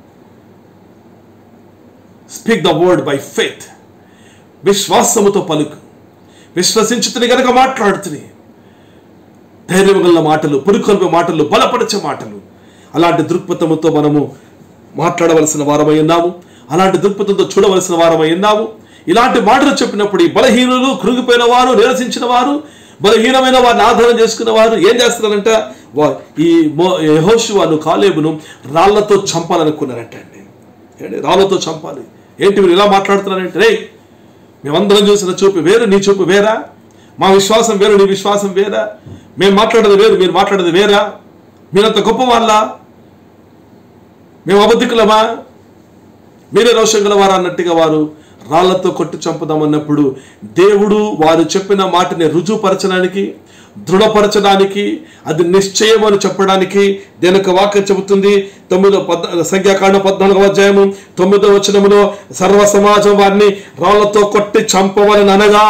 Speak the word by faith. విశ్వాసముతో పలుకు. విశ్వసించుతుని గనుక మాట్లాడుతుని. ధైర్యం గల మాటలు, పురుకొల్పే మాటలు, బలపరిచే మాటలు. అలాంటి దృక్పథముతో మనము మాట్లాడవలసిన వారమై ఉన్నాము. అలాంటి దృక్పథంతో చూడవలసిన వారమై ఉన్నాము. ఇలాంటి మాటలు చెప్పినప్పుడు ఈ బలహీనులు, కృంగిపోయిన వారు, నిరసించిన వారు బలహీనమైన వారిని ఆధారం చేసుకున్న వారు ఏం చేస్తున్నారంట, ఈ యెహోషువను కాలేబును రాళ్లతో చంపాలనుకున్నారంట అండి. రాళ్లతో చంపాలి. ఏంటి మీరు ఇలా మాట్లాడుతున్నారంటే, రే మేమందరం చూసిన చూపు వేరు, నీ చూపు వేరా, మా విశ్వాసం వేరు, నీ విశ్వాసం వేరా, మేము మాట్లాడేది వేరు, మీరు మాట్లాడేది వేరా, మీరంత గొప్ప వాళ్ళ, మేము అబద్ధికులమా, మీరే రోషం గలవారా అన్నట్టుగా వారు రాళ్లతో కొట్టి చంపుదామన్నప్పుడు దేవుడు వారు చెప్పిన మాటని రుజువుపరచడానికి, దృఢపరచడానికి, అది నిశ్చయం అని చెప్పడానికి దేనికి వాక్యం చెబుతుంది. తొమ్మిదో పద్ సంఖ్యాకాండం పద్నాలుగవ అధ్యాయము తొమ్మిదో వచనములో సర్వ సమాజం వారిని రాళ్లతో కొట్టి చంపవలని అనగా,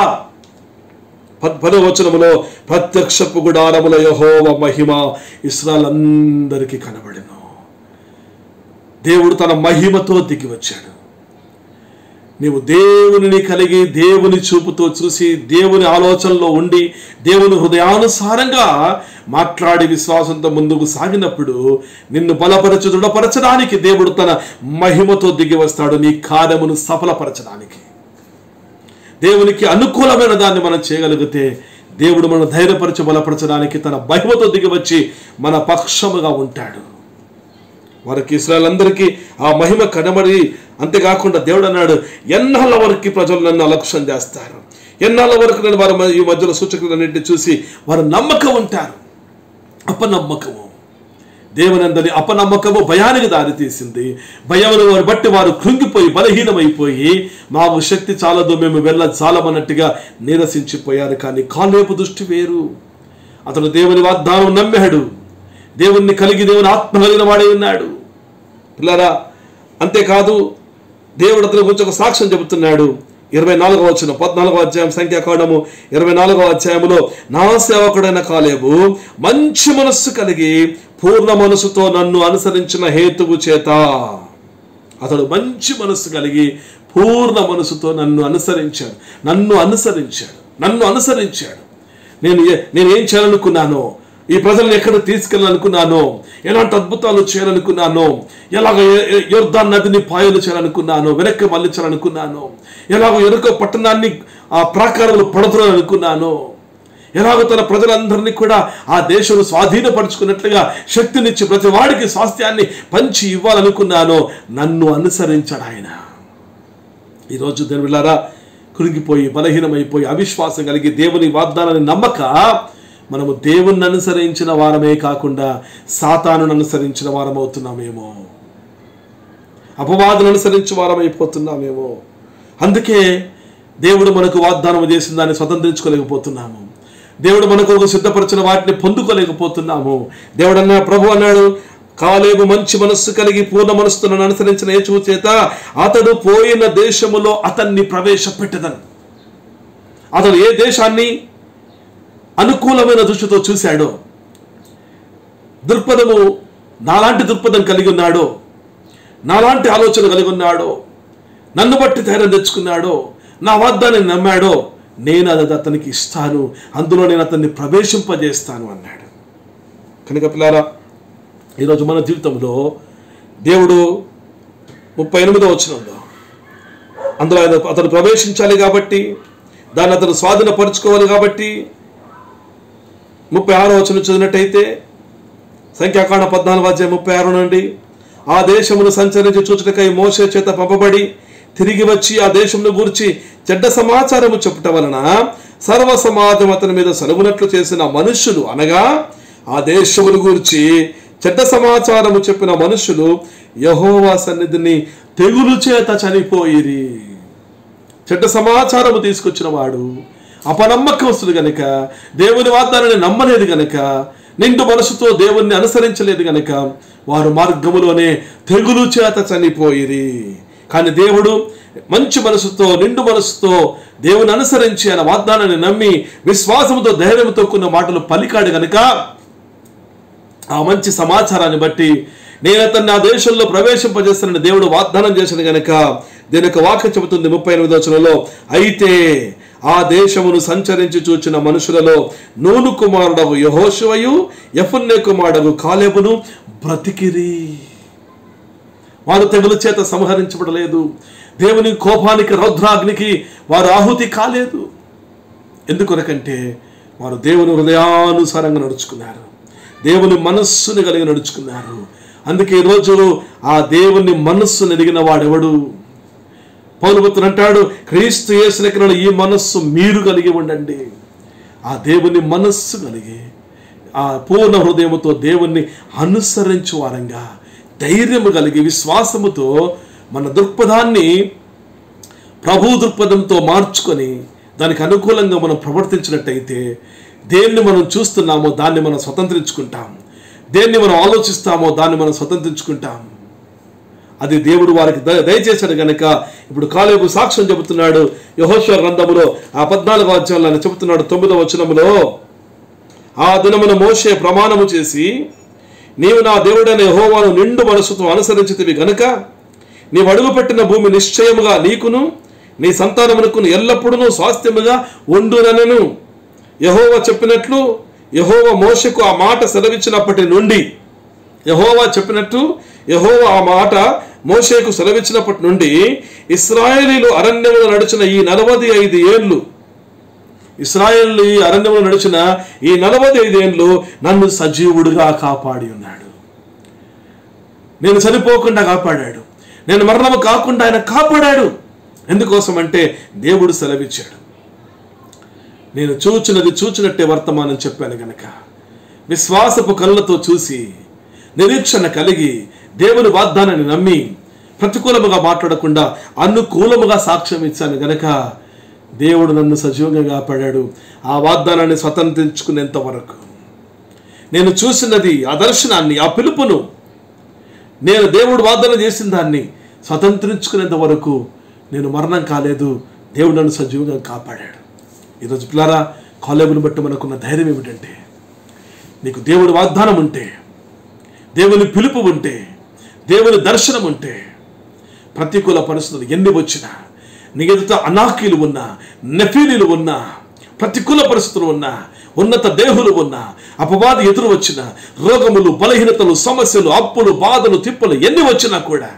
పదో వచనములో ప్రత్యక్షపు గుడారముల యెహోవా మహిమ ఇశ్రాయేలు అందరికీ కనబడెను. దేవుడు తన మహిమతో దిగి వచ్చాడు. నీవు దేవుని కలిగి దేవుని చూపుతో చూసి దేవుని ఆలోచనలో ఉండి దేవుని హృదయానుసారంగా మాట్లాడి విశ్వాసంతో ముందుకు సాగినప్పుడు నిన్ను బలపరచు దృఢపరచడానికి దేవుడు తన మహిమతో దిగి వస్తాడు. నీ కార్యమును సఫలపరచడానికి, దేవునికి అనుకూలమైన దాన్ని మనం చేయగలిగితే దేవుడు మనం ధైర్యపరచు బలపరచడానికి తన మహిమతో దిగి వచ్చి మన పక్షముగా ఉంటాడు. వారికి ఇశ్రాయేలందరికీ ఆ మహిమ కనబడి, అంతేకాకుండా దేవుడు అన్నాడు, ఎన్నాళ్ళ వరకు ప్రజలు నన్ను అలక్ష్యం చేస్తారు, ఎన్నాళ్ళ వరకు నేను వారి ఈ మధ్యలో సూచకులన్నింటినీ చూసి వారు నమ్మకం ఉంటారు. అపనమ్మకము, దేవునందరి అపనమ్మకము భయానికి దారితీసింది. భయమును వారు బట్టి వారు కృంగిపోయి బలహీనమైపోయి మాకు శక్తి చాలదు, మేము వెళ్ళ చాలమన్నట్టుగా నీరసించిపోయారు. కానీ కాలేబు దృష్టి వేరు. అతను దేవుని వాగ్దానం నమ్మాడు, దేవుణ్ణి కలిగి దేవుని ఆత్మ కలిగిన వాడే ఉన్నాడు. పిల్లరా, అంతేకాదు దేవుడు అతని గురించి ఒక సాక్ష్యం చెబుతున్నాడు. ఇరవై నాలుగవ వచనం పద్నాలుగవ అధ్యాయం సంఖ్యాకాండము ఇరవై నాలుగవ అధ్యాయములో, నా సేవకుడైన కాలేబు మంచి మనస్సు కలిగి పూర్ణ మనసుతో నన్ను అనుసరించిన హేతువు చేత. అతడు మంచి మనస్సు కలిగి పూర్ణ మనసుతో నన్ను అనుసరించాడు నన్ను అనుసరించాడు నన్ను అనుసరించాడు నేను నేను ఏం చేయాలనుకున్నానో, ఈ ప్రజలను ఎక్కడ తీసుకెళ్ళాలనుకున్నానో, ఎలాంటి అద్భుతాలు చేయాలనుకున్నానో, ఎలాగ యొర్దాను నదిని పాయలు చేయాలనుకున్నానో, వెనక్కి మళ్ళించాలనుకున్నానో, ఎలాగో ఎరుక పట్టణాన్ని ఆ ప్రాకారములు పడుతున్నాననుకున్నానో, ఎలాగో తన ప్రజలందరినీ కూడా ఆ దేశం స్వాధీనపరుచుకున్నట్లుగా శక్తినిచ్చి ప్రతి వాడికి స్వాస్థ్యాన్ని పంచి ఇవ్వాలనుకున్నానో, నన్ను అనుసరించాడు ఆయన. ఈరోజు దేవులారా కృంగిపోయి బలహీనమైపోయి అవిశ్వాసం కలిగి దేవుని వాగ్దానాన్ని నమ్మక మనము దేవుణ్ణి అనుసరించిన వారమే కాకుండా సాతానును అనుసరించిన వారం అవుతున్నామేమో, అపవాదులను అనుసరించిన వారం అయిపోతున్నామేమో. అందుకే దేవుడు మనకు వాగ్దానం చేసిన దాన్ని స్వతంత్రించుకోలేకపోతున్నాము. దేవుడు మనకు సిద్ధపరిచిన వాటిని పొందుకోలేకపోతున్నాము. దేవుడు అన్న ప్రభు అన్నాడు, కాలేబు మంచి మనస్సు కలిగి పూర్ణ మనస్సుతో నన్ను అనుసరించిన హేతువు చేత అతడు పోయిన దేశములో అతన్ని ప్రవేశపెట్టదను. అతడు ఏ దేశాన్ని అనుకూలమైన దృష్టితో చూశాడో, దృక్పథము నాలాంటి దృక్పథం కలిగి ఉన్నాడో, నాలాంటి ఆలోచన కలిగి ఉన్నాడో, నన్ను బట్టి ధైర్యం తెచ్చుకున్నాడో, నా వాగ్దానాన్ని నమ్మాడో, నేను అది అతనికి ఇస్తాను, అందులో నేను అతన్ని ప్రవేశింపజేస్తాను అన్నాడు. కనుక పిల్లారా, ఈరోజు మన జీవితంలో దేవుడు ముప్పై ఎనిమిదో వచనంలో అందులో ఆయన అతను ప్రవేశించాలి కాబట్టి, దాన్ని అతను స్వాధీనపరుచుకోవాలి కాబట్టి, ముప్పై ఆరో వచనం చదివినట్టయితే సంఖ్యాకాండ పద్నాలుగు అధ్యాయం ముప్పై ఆరు నుండి, ఆ దేశమును సంచరించి చూచుటకై మోషే చేత పంపబడి తిరిగి వచ్చి ఆ దేశమును గూర్చి చెడ్డ సమాచారము చెప్పుట వలన సర్వ సమాజం అతని మీద సలుగునట్లు చేసిన మనుష్యులు, అనగా ఆ దేశమును గూర్చి చెడ్డ సమాచారము చెప్పిన మనుషులు యెహోవా సన్నిధిని తెగులు చేత చనిపోయిరి. చెడ్డ సమాచారము తీసుకొచ్చిన వాడు అపనమ్మకస్తుడు గనుక, దేవుని వాగ్దానాన్ని నమ్మలేదు గనుక, నిండు మనసుతో దేవుణ్ణి అనుసరించలేదు గనుక వారు మార్గములోనే తెగులు చేత చనిపోయిరి. కానీ దేవుడు మంచి మనసుతో నిండు మనసుతో దేవుని అనుసరించి ఆయన వాగ్దానాన్ని నమ్మి విశ్వాసంతో ధైర్యంతో కూడిన మాటలు పలికాడు గనుక ఆ మంచి సమాచారాన్ని బట్టి నేను అతన్ని ఆ దేశంలో ప్రవేశింపజేస్తానని దేవుడు వాగ్దానం చేసిన గనుక దీని యొక్క వాక్యం చెబుతుంది ముప్పై ఎనిమిదో వచనంలో, అయితే ఆ దేశమును సంచరించి చూచిన మనుషులలో నూను కుమారుడగు యెహోషువయు యెఫున్నె కుమారుడగు కాలేబును బ్రతికిరి. వారు తెగులు చేత సంహరించబడలేదు, దేవుని కోపానికి రౌద్రాగ్నికి వారు ఆహుతి కాలేదు. ఎందుకొరకంటే వారు దేవుని హృదయానుసారంగా నడుచుకున్నారు, దేవుని మనస్సుని కలిగి నడుచుకున్నారు. అందుకే ఈరోజు ఆ దేవుని మనస్సును ఎరిగిన వాడెవడు? పౌలు భక్తుడు అంటాడు, క్రీస్తు యేసునకు ఈ మనస్సు మీరు కలిగి ఉండండి. ఆ దేవుని మనస్సు కలిగి ఆ పూర్ణ హృదయముతో దేవుణ్ణి అనుసరించు వారంగా, ధైర్యము కలిగి విశ్వాసముతో మన దృక్పథాన్ని ప్రభు దృక్పథంతో మార్చుకొని దానికి అనుకూలంగా మనం ప్రవర్తించినట్టయితే దేన్ని మనం చూస్తున్నామో దాన్ని మనం స్వతంత్రించుకుంటాం, దేన్ని మనం ఆలోచిస్తామో దాన్ని మనం స్వతంత్రించుకుంటాం. అది దేవుడు వారికి దయచేశాడు కనుక ఇప్పుడు కాలేబు సాక్ష్యం చెబుతున్నాడు. యెహోషువ గ్రంథములో ఆ పద్నాలుగో అధ్యాయంలో ఆయన చెబుతున్నాడు, తొమ్మిదవ వచనములో, ఆ దినమున మోషే ప్రమాణము చేసి, నీవు నా దేవుడైన యెహోవాను నిండు మనసుతో అనుసరించితివి గనుక నీవు అడుగుపెట్టిన భూమి నిశ్చయముగా నీకును నీ సంతానమునకును ఎల్లప్పుడూ స్వాస్థ్యముగా ఉండుననెను. యెహోవా చెప్పినట్లు యెహోవా మోషేకు ఆ మాట సెలవిచ్చినప్పటి నుండి యెహోవా చెప్పినట్టు యెహోవా ఆ మాట మోషేకు సెలవిచ్చినప్పటి నుండి ఇశ్రాయేలీలు అరణ్యములో నడిచిన ఈ నలభై ఐదు ఏళ్ళు ఇశ్రాయేలు ఈ అరణ్యంలో నడిచిన ఈ నలభై ఐదు ఏళ్ళు నన్ను సజీవుడిగా కాపాడి ఉన్నాడు. నేను చనిపోకుండా కాపాడాడు, నేను మరణము కాకుండా ఆయన కాపాడాడు. ఎందుకోసం అంటే దేవుడు సెలవిచ్చాడు. నేను చూచినది చూచినట్టే వర్తమానం చెప్పాను గనక విశ్వాసపు కళ్ళతో చూసి నిరీక్షణ కలిగి దేవుని వాగ్దానాన్ని నమ్మి ప్రతికూలముగా మాట్లాడకుండా అనుకూలముగా సాక్ష్యం ఇచ్చాను గనక దేవుడు నన్ను సజీవంగా కాపాడాడు. ఆ వాగ్దానాన్ని స్వతంత్రించుకునేంత వరకు, నేను చూసినది ఆ దర్శనాన్ని ఆ పిలుపును, నేను దేవుడు వాగ్దానం చేసిన దాన్ని స్వతంత్రించుకునేంత వరకు నేను మరణం కాలేదు. దేవుడు నన్ను సజీవంగా కాపాడాడు. ఈరోజు పిల్లారా, కాలేబుని బట్టి మనకున్న ధైర్యం ఏమిటంటే, నీకు దేవుడి వాగ్దానం ఉంటే, దేవుని పిలుపు ఉంటే, దేవుని దర్శనం ఉంటే, ప్రతికూల పరిస్థితులు ఎన్ని వచ్చినా, నీ ఎదుట అనాకీలు ఉన్నా, నెఫీలీలు ఉన్నా, ప్రతికూల పరిస్థితులు ఉన్నా, ఉన్నత దేహులు ఉన్నా, అపవాది ఎదురు వచ్చిన రోగములు, బలహీనతలు, సమస్యలు, అప్పులు, బాధలు, తిప్పలు ఎన్ని వచ్చినా కూడా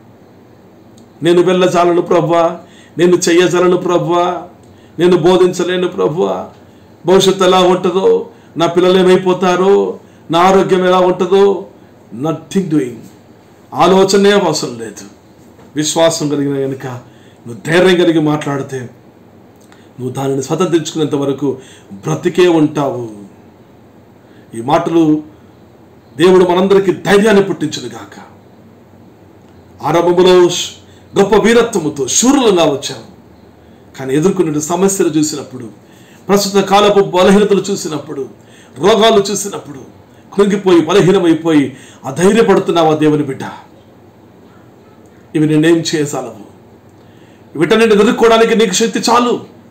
నేను వెళ్ళజాలను ప్రభువా, నేను చెయ్యజాలను ప్రభువా, నేను బోధించలేను ప్రభువా, భవిష్యత్తు ఎలా ఉంటుందో, నా పిల్లలు ఏమైపోతారో, నా ఆరోగ్యం ఎలా ఉంటుందో, నథింగ్ డూయింగ్, ఆలోచనే అవసరం లేదు. విశ్వాసం కలిగిన కనుక నువ్వు ధైర్యం కలిగి మాట్లాడితే నువ్వు దానిని స్వతంత్రించుకునేంత వరకు బ్రతికే ఉంటావు. ఈ మాటలు దేవుడు మనందరికీ ధైర్యాన్ని పుట్టించును గాక. ఆరంభంలో గొప్ప వీరత్వముతో శూరులంగా వచ్చాము, కానీ ఎదుర్కొనే సమస్యలు చూసినప్పుడు, ప్రస్తుత కాలపు బలహీనతలు చూసినప్పుడు, రోగాలు చూసినప్పుడు కృంగిపోయి బలహీనమైపోయి అధైర్యపడుతున్నావా దేవుని బిడ్డ? ఇవి నేనేం చేయసాలవు. వీటన్నింటిని ఎదుర్కోవడానికి నీకు శక్తి చాలు.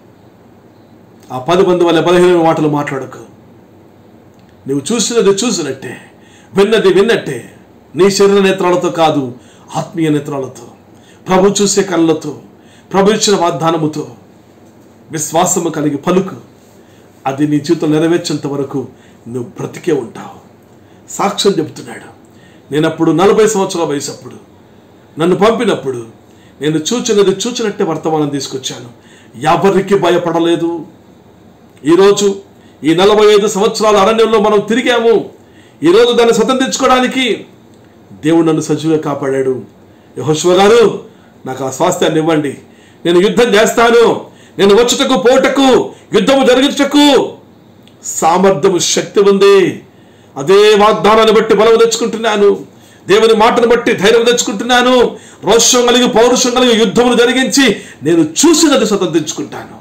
ఆ పది మంది వల్ల బలహీన మాటలు మాట్లాడకు. నువ్వు చూసినది చూసినట్టే, విన్నది విన్నట్టే, నీ శరీర నేత్రాలతో కాదు, ఆత్మీయ నేత్రాలతో, ప్రభు చూసే కళ్ళతో, ప్రభు ఇచ్చిన వాగ్దానముతో విశ్వాసము కలిగి పలుకు. అది నీ జీవితం నెరవేర్చేంత వరకు నువ్వు బ్రతికే ఉంటావు. సాక్ష్యం చెబుతున్నాడు. నేనప్పుడు నలభై సంవత్సరాల వయసప్పుడు నన్ను పంపినప్పుడు నేను చూచినది చూచినట్టే వర్తమానం తీసుకొచ్చాను. ఎవరికి భయపడలేదు. ఈరోజు ఈ నలభై ఐదు సంవత్సరాల అరణ్యంలో మనం తిరిగాము. ఈరోజు దాన్ని స్వతంత్రించుకోవడానికి దేవుడు నన్ను సజీవంగా కాపాడాడు. యెహోషువ గారు, నాకు ఆ స్వాస్థ్యాన్ని ఇవ్వండి, నేను యుద్ధం చేస్తాను, నేను వచ్చుటకు పోటకు యుద్ధము జరిగించటకు సామర్థ్యము శక్తి ఉంది. అదే వాగ్దానాన్ని బట్టి బలం తెచ్చుకుంటున్నాను, దేవుని మాటను బట్టి ధైర్యం తెచ్చుకుంటున్నాను. రోషం కలిగి పౌరుషం కలిగి యుద్ధమును జరిగించి నేను చూసినది స్వతంత్రించుకుంటాను.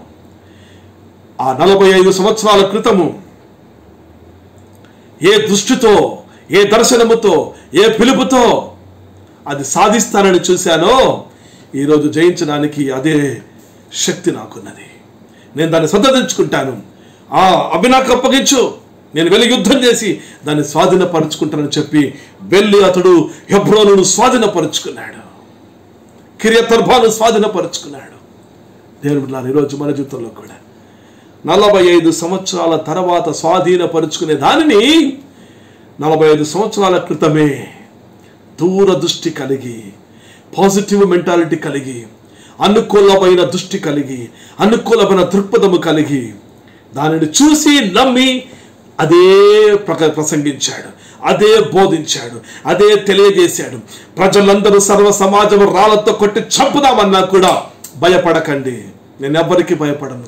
ఆ నలభై ఐదు సంవత్సరాల క్రితము ఏ దృష్టితో, ఏ దర్శనముతో, ఏ పిలుపుతో అది సాధిస్తానని చూశానో, ఈరోజు జయించడానికి అదే శక్తి నాకున్నది. నేను దాన్ని స్వతంత్రించుకుంటాను. ఆ అవి నాకు అప్పగించు, నేను వెళ్ళి యుద్ధం చేసి దాన్ని స్వాధీనపరుచుకుంటానని చెప్పి వెళ్ళి అతడు హెబ్రోనును స్వాధీనపరుచుకున్నాడు, కిరియతర్బాను స్వాధీనపరుచుకున్నాడు. దేవుడు ఈరోజు మన జీవితంలో కూడా నలభై ఐదు సంవత్సరాల తర్వాత స్వాధీనపరుచుకునే దానిని నలభై ఐదు సంవత్సరాల క్రితమే దూరదృష్టి కలిగి, పాజిటివ్ మెంటాలిటీ కలిగి, అనుకూలమైన దృష్టి కలిగి, అనుకూలమైన దృక్పథము కలిగి దానిని చూసి నమ్మి అదే ప్ర ప్రసంగించాడు, అదే బోధించాడు, అదే తెలియజేశాడు. ప్రజలందరూ సర్వ సమాజం రాళ్లతో కొట్టి చంపుదామన్నా కూడా భయపడకండి, నేను ఎవ్వరికి భయపడను,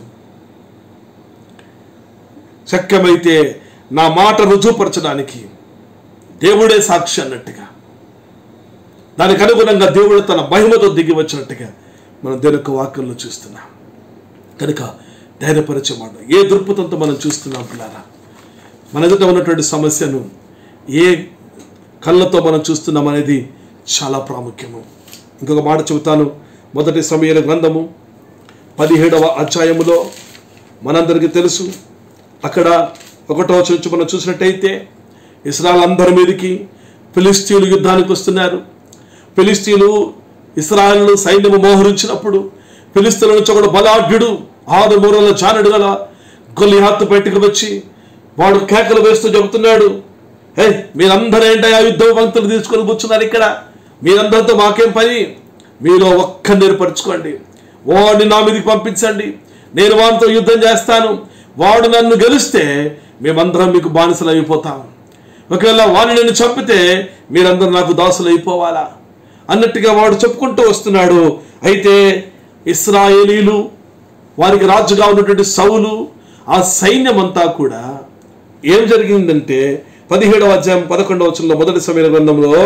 శక్యమైతే నా మాట రుజువుపరచడానికి దేవుడే సాక్షి అన్నట్టుగా, దానికి అనుగుణంగా దేవుడు తన మహిమతో దిగి వచ్చినట్టుగా మనం దేవుని యొక్క వాక్యంలో చూస్తున్నాం. కనుక ధైర్యపరిచే మాట, ఏ దృక్పథంతో మనం చూస్తున్నాం పిల్లారా, మన ఎదుట ఉన్నటువంటి సమస్యను ఏ కళ్ళతో మనం చూస్తున్నాం అనేది చాలా ప్రాముఖ్యము. ఇంకొక మాట చెబుతాను. మొదటి సమూయేలు గ్రంథము పదిహేడవ అధ్యాయములో మనందరికీ తెలుసు, అక్కడ ఒకటో నుంచి మనం చూసినట్టయితే ఇశ్రాయేలు అందరి మీదకి ఫిలిష్తీయులు యుద్ధానికి వస్తున్నారు. ఫిలిష్తీయులు ఇశ్రాయేలు సైన్యము మోహరించినప్పుడు ఫిలిష్తీయుల నుంచి ఒకడు బలాఢ్యుడు ఆరు మూరల జానడు గల గొలియాతు బయటకు వచ్చి వాడు కేకలు వేస్తూ చెబుతున్నాడు, హే మీరందరూ ఏంటి ఆ యుద్ధ పంక్తులు తీసుకొని కూర్చున్నారు ఇక్కడ, మీరందరితో మాకేం పని, మీలో ఒక్కరిని ఏర్పరచుకోండి, వాడిని నా మీదకి పంపించండి, నేను వాడితో యుద్ధం చేస్తాను, వాడు నన్ను గెలిస్తే మేమందరం మీకు బానిసలు అయిపోతాం, ఒకవేళ వాడిని నేను చంపితే మీరందరూ నాకు దాసులు అయిపోవాలా అన్నట్టుగా వాడు చెప్పుకుంటూ వస్తున్నాడు. అయితే ఇశ్రాయేలీలు, వారికి రాజుగా ఉన్నటువంటి సౌలు, ఆ సైన్యం అంతా కూడా ఏం జరిగిందంటే పదిహేడవ అధ్యాయం పదకొండవ వచనంలో మొదటి సమూయేలు గ్రంథంలో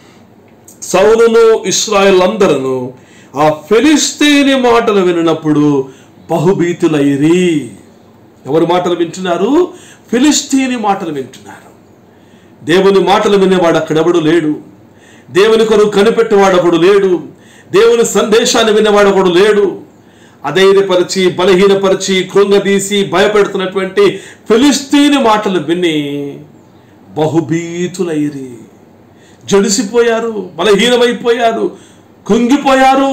సౌలును ఇశ్రాయేల్ అందరూ ఆ ఫిలిష్తీయుని మాటలు విన్నప్పుడు బహుభీతులైరి. ఎవరి మాటలు వింటున్నారు? ఫిలిష్తీయుని మాటలు వింటున్నారు. దేవుని మాటలు వినేవాడు అక్కడెవడు లేడు, దేవుని కొరకు కనిపెట్టేవాడు ఒకడు లేడు, దేవుని సందేశాన్ని వినేవాడు ఒకడు లేడు. అధైర్యపరిచి బలహీనపరిచి కృంగదీసి భయపెడుతున్నటువంటి ఫిలిష్తీయుని మాటలు విని బహుభీతులైరి, జడిసిపోయారు, బలహీనమైపోయారు, కృంగిపోయారు.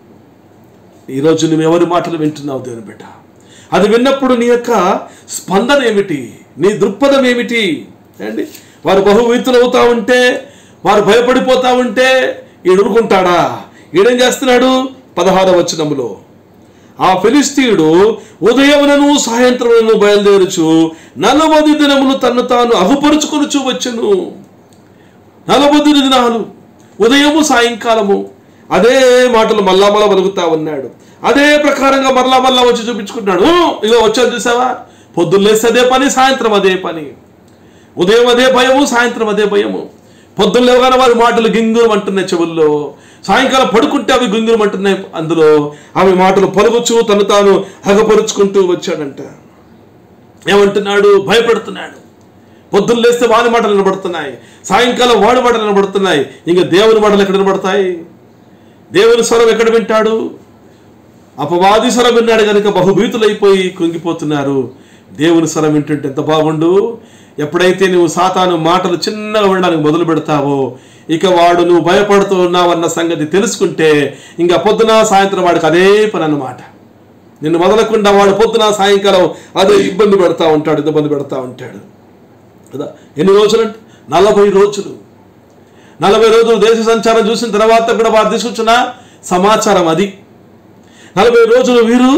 ఈరోజు నువ్వు ఎవరి మాటలు వింటున్నావు దేవుని బిడ్డ? అది విన్నప్పుడు నీ యొక్క స్పందన ఏమిటి, నీ దృక్పథం ఏమిటి అండి? వారు బహుభీతులు అవుతా ఉంటే, వారు భయపడిపోతా ఉంటే ఈడు ఊరుకుంటాడా? ఈడేం చేస్తున్నాడు? పదహారవ వచనములో ఆ ఫిలిష్తీయుడు ఉదయమునను సాయంత్రములను బయలుదేరుచు నలభై దినములు తన్ను తాను అగుపరుచుకొనుచు వచ్చెను. నలభై దినాలు ఉదయము సాయంకాలము అదే మాటలు మళ్ళా మళ్ళా వలుగుతా ఉన్నాడు. అదే ప్రకారంగా మరలా మరలా వచ్చి చూపించుకుంటున్నాడు. ఇగో వచ్చాను చూసావా, పొద్దున్న లేస్తే అదే పని, సాయంత్రం అదే పని, ఉదయం అదే భయము, సాయంత్రం అదే భయము. పొద్దున్న లేవగానే వారి మాటలు గింగురు అంటున్నాయి చెవుల్లో, సాయంకాలం పడుకుంటే అవి గింగురు అంటున్నాయి అందులో. అవి మాటలు పలుకుచు తను తాను హగపరుచుకుంటూ వచ్చాడంట. ఏమంటున్నాడు? భయపడుతున్నాడు. పొద్దున్న లేస్తే వాడి మాటలు వినబడుతున్నాయి, సాయంకాలం వాడి మాటలు వినబడుతున్నాయి. ఇంకా దేవుని మాటలు ఎక్కడ వినబడతాయి? దేవుని స్వరం ఎక్కడ వింటాడు? అపవాది స్వరం విన్నాడు కనుక బహుభీతులైపోయి కృంగిపోతున్నారు. దేవుని స్వరం వింటుంటే ఎంత బాగుండు. ఎప్పుడైతే నువ్వు సాతాను మాటలు చిన్నగా వినడానికి మొదలు పెడతావో, ఇక వాడు నువ్వు భయపడుతూ ఉన్నావన్న సంగతి తెలుసుకుంటే ఇంకా పొద్దున సాయంత్రం వాడికి అదే పని అన్నమాట. నిన్ను మొదలకుండా వాడు పొద్దున సాయంకాలం అదే ఇబ్బంది పెడతా ఉంటాడు, ఇబ్బంది పెడతా ఉంటాడు కదా. ఎన్ని రోజులు అంటే నలభై రోజులు. నలభై రోజులు దేశ సంచారం చూసిన తర్వాత కూడా వారు తీసుకొచ్చిన సమాచారం అది. నలభై రోజులు వీరు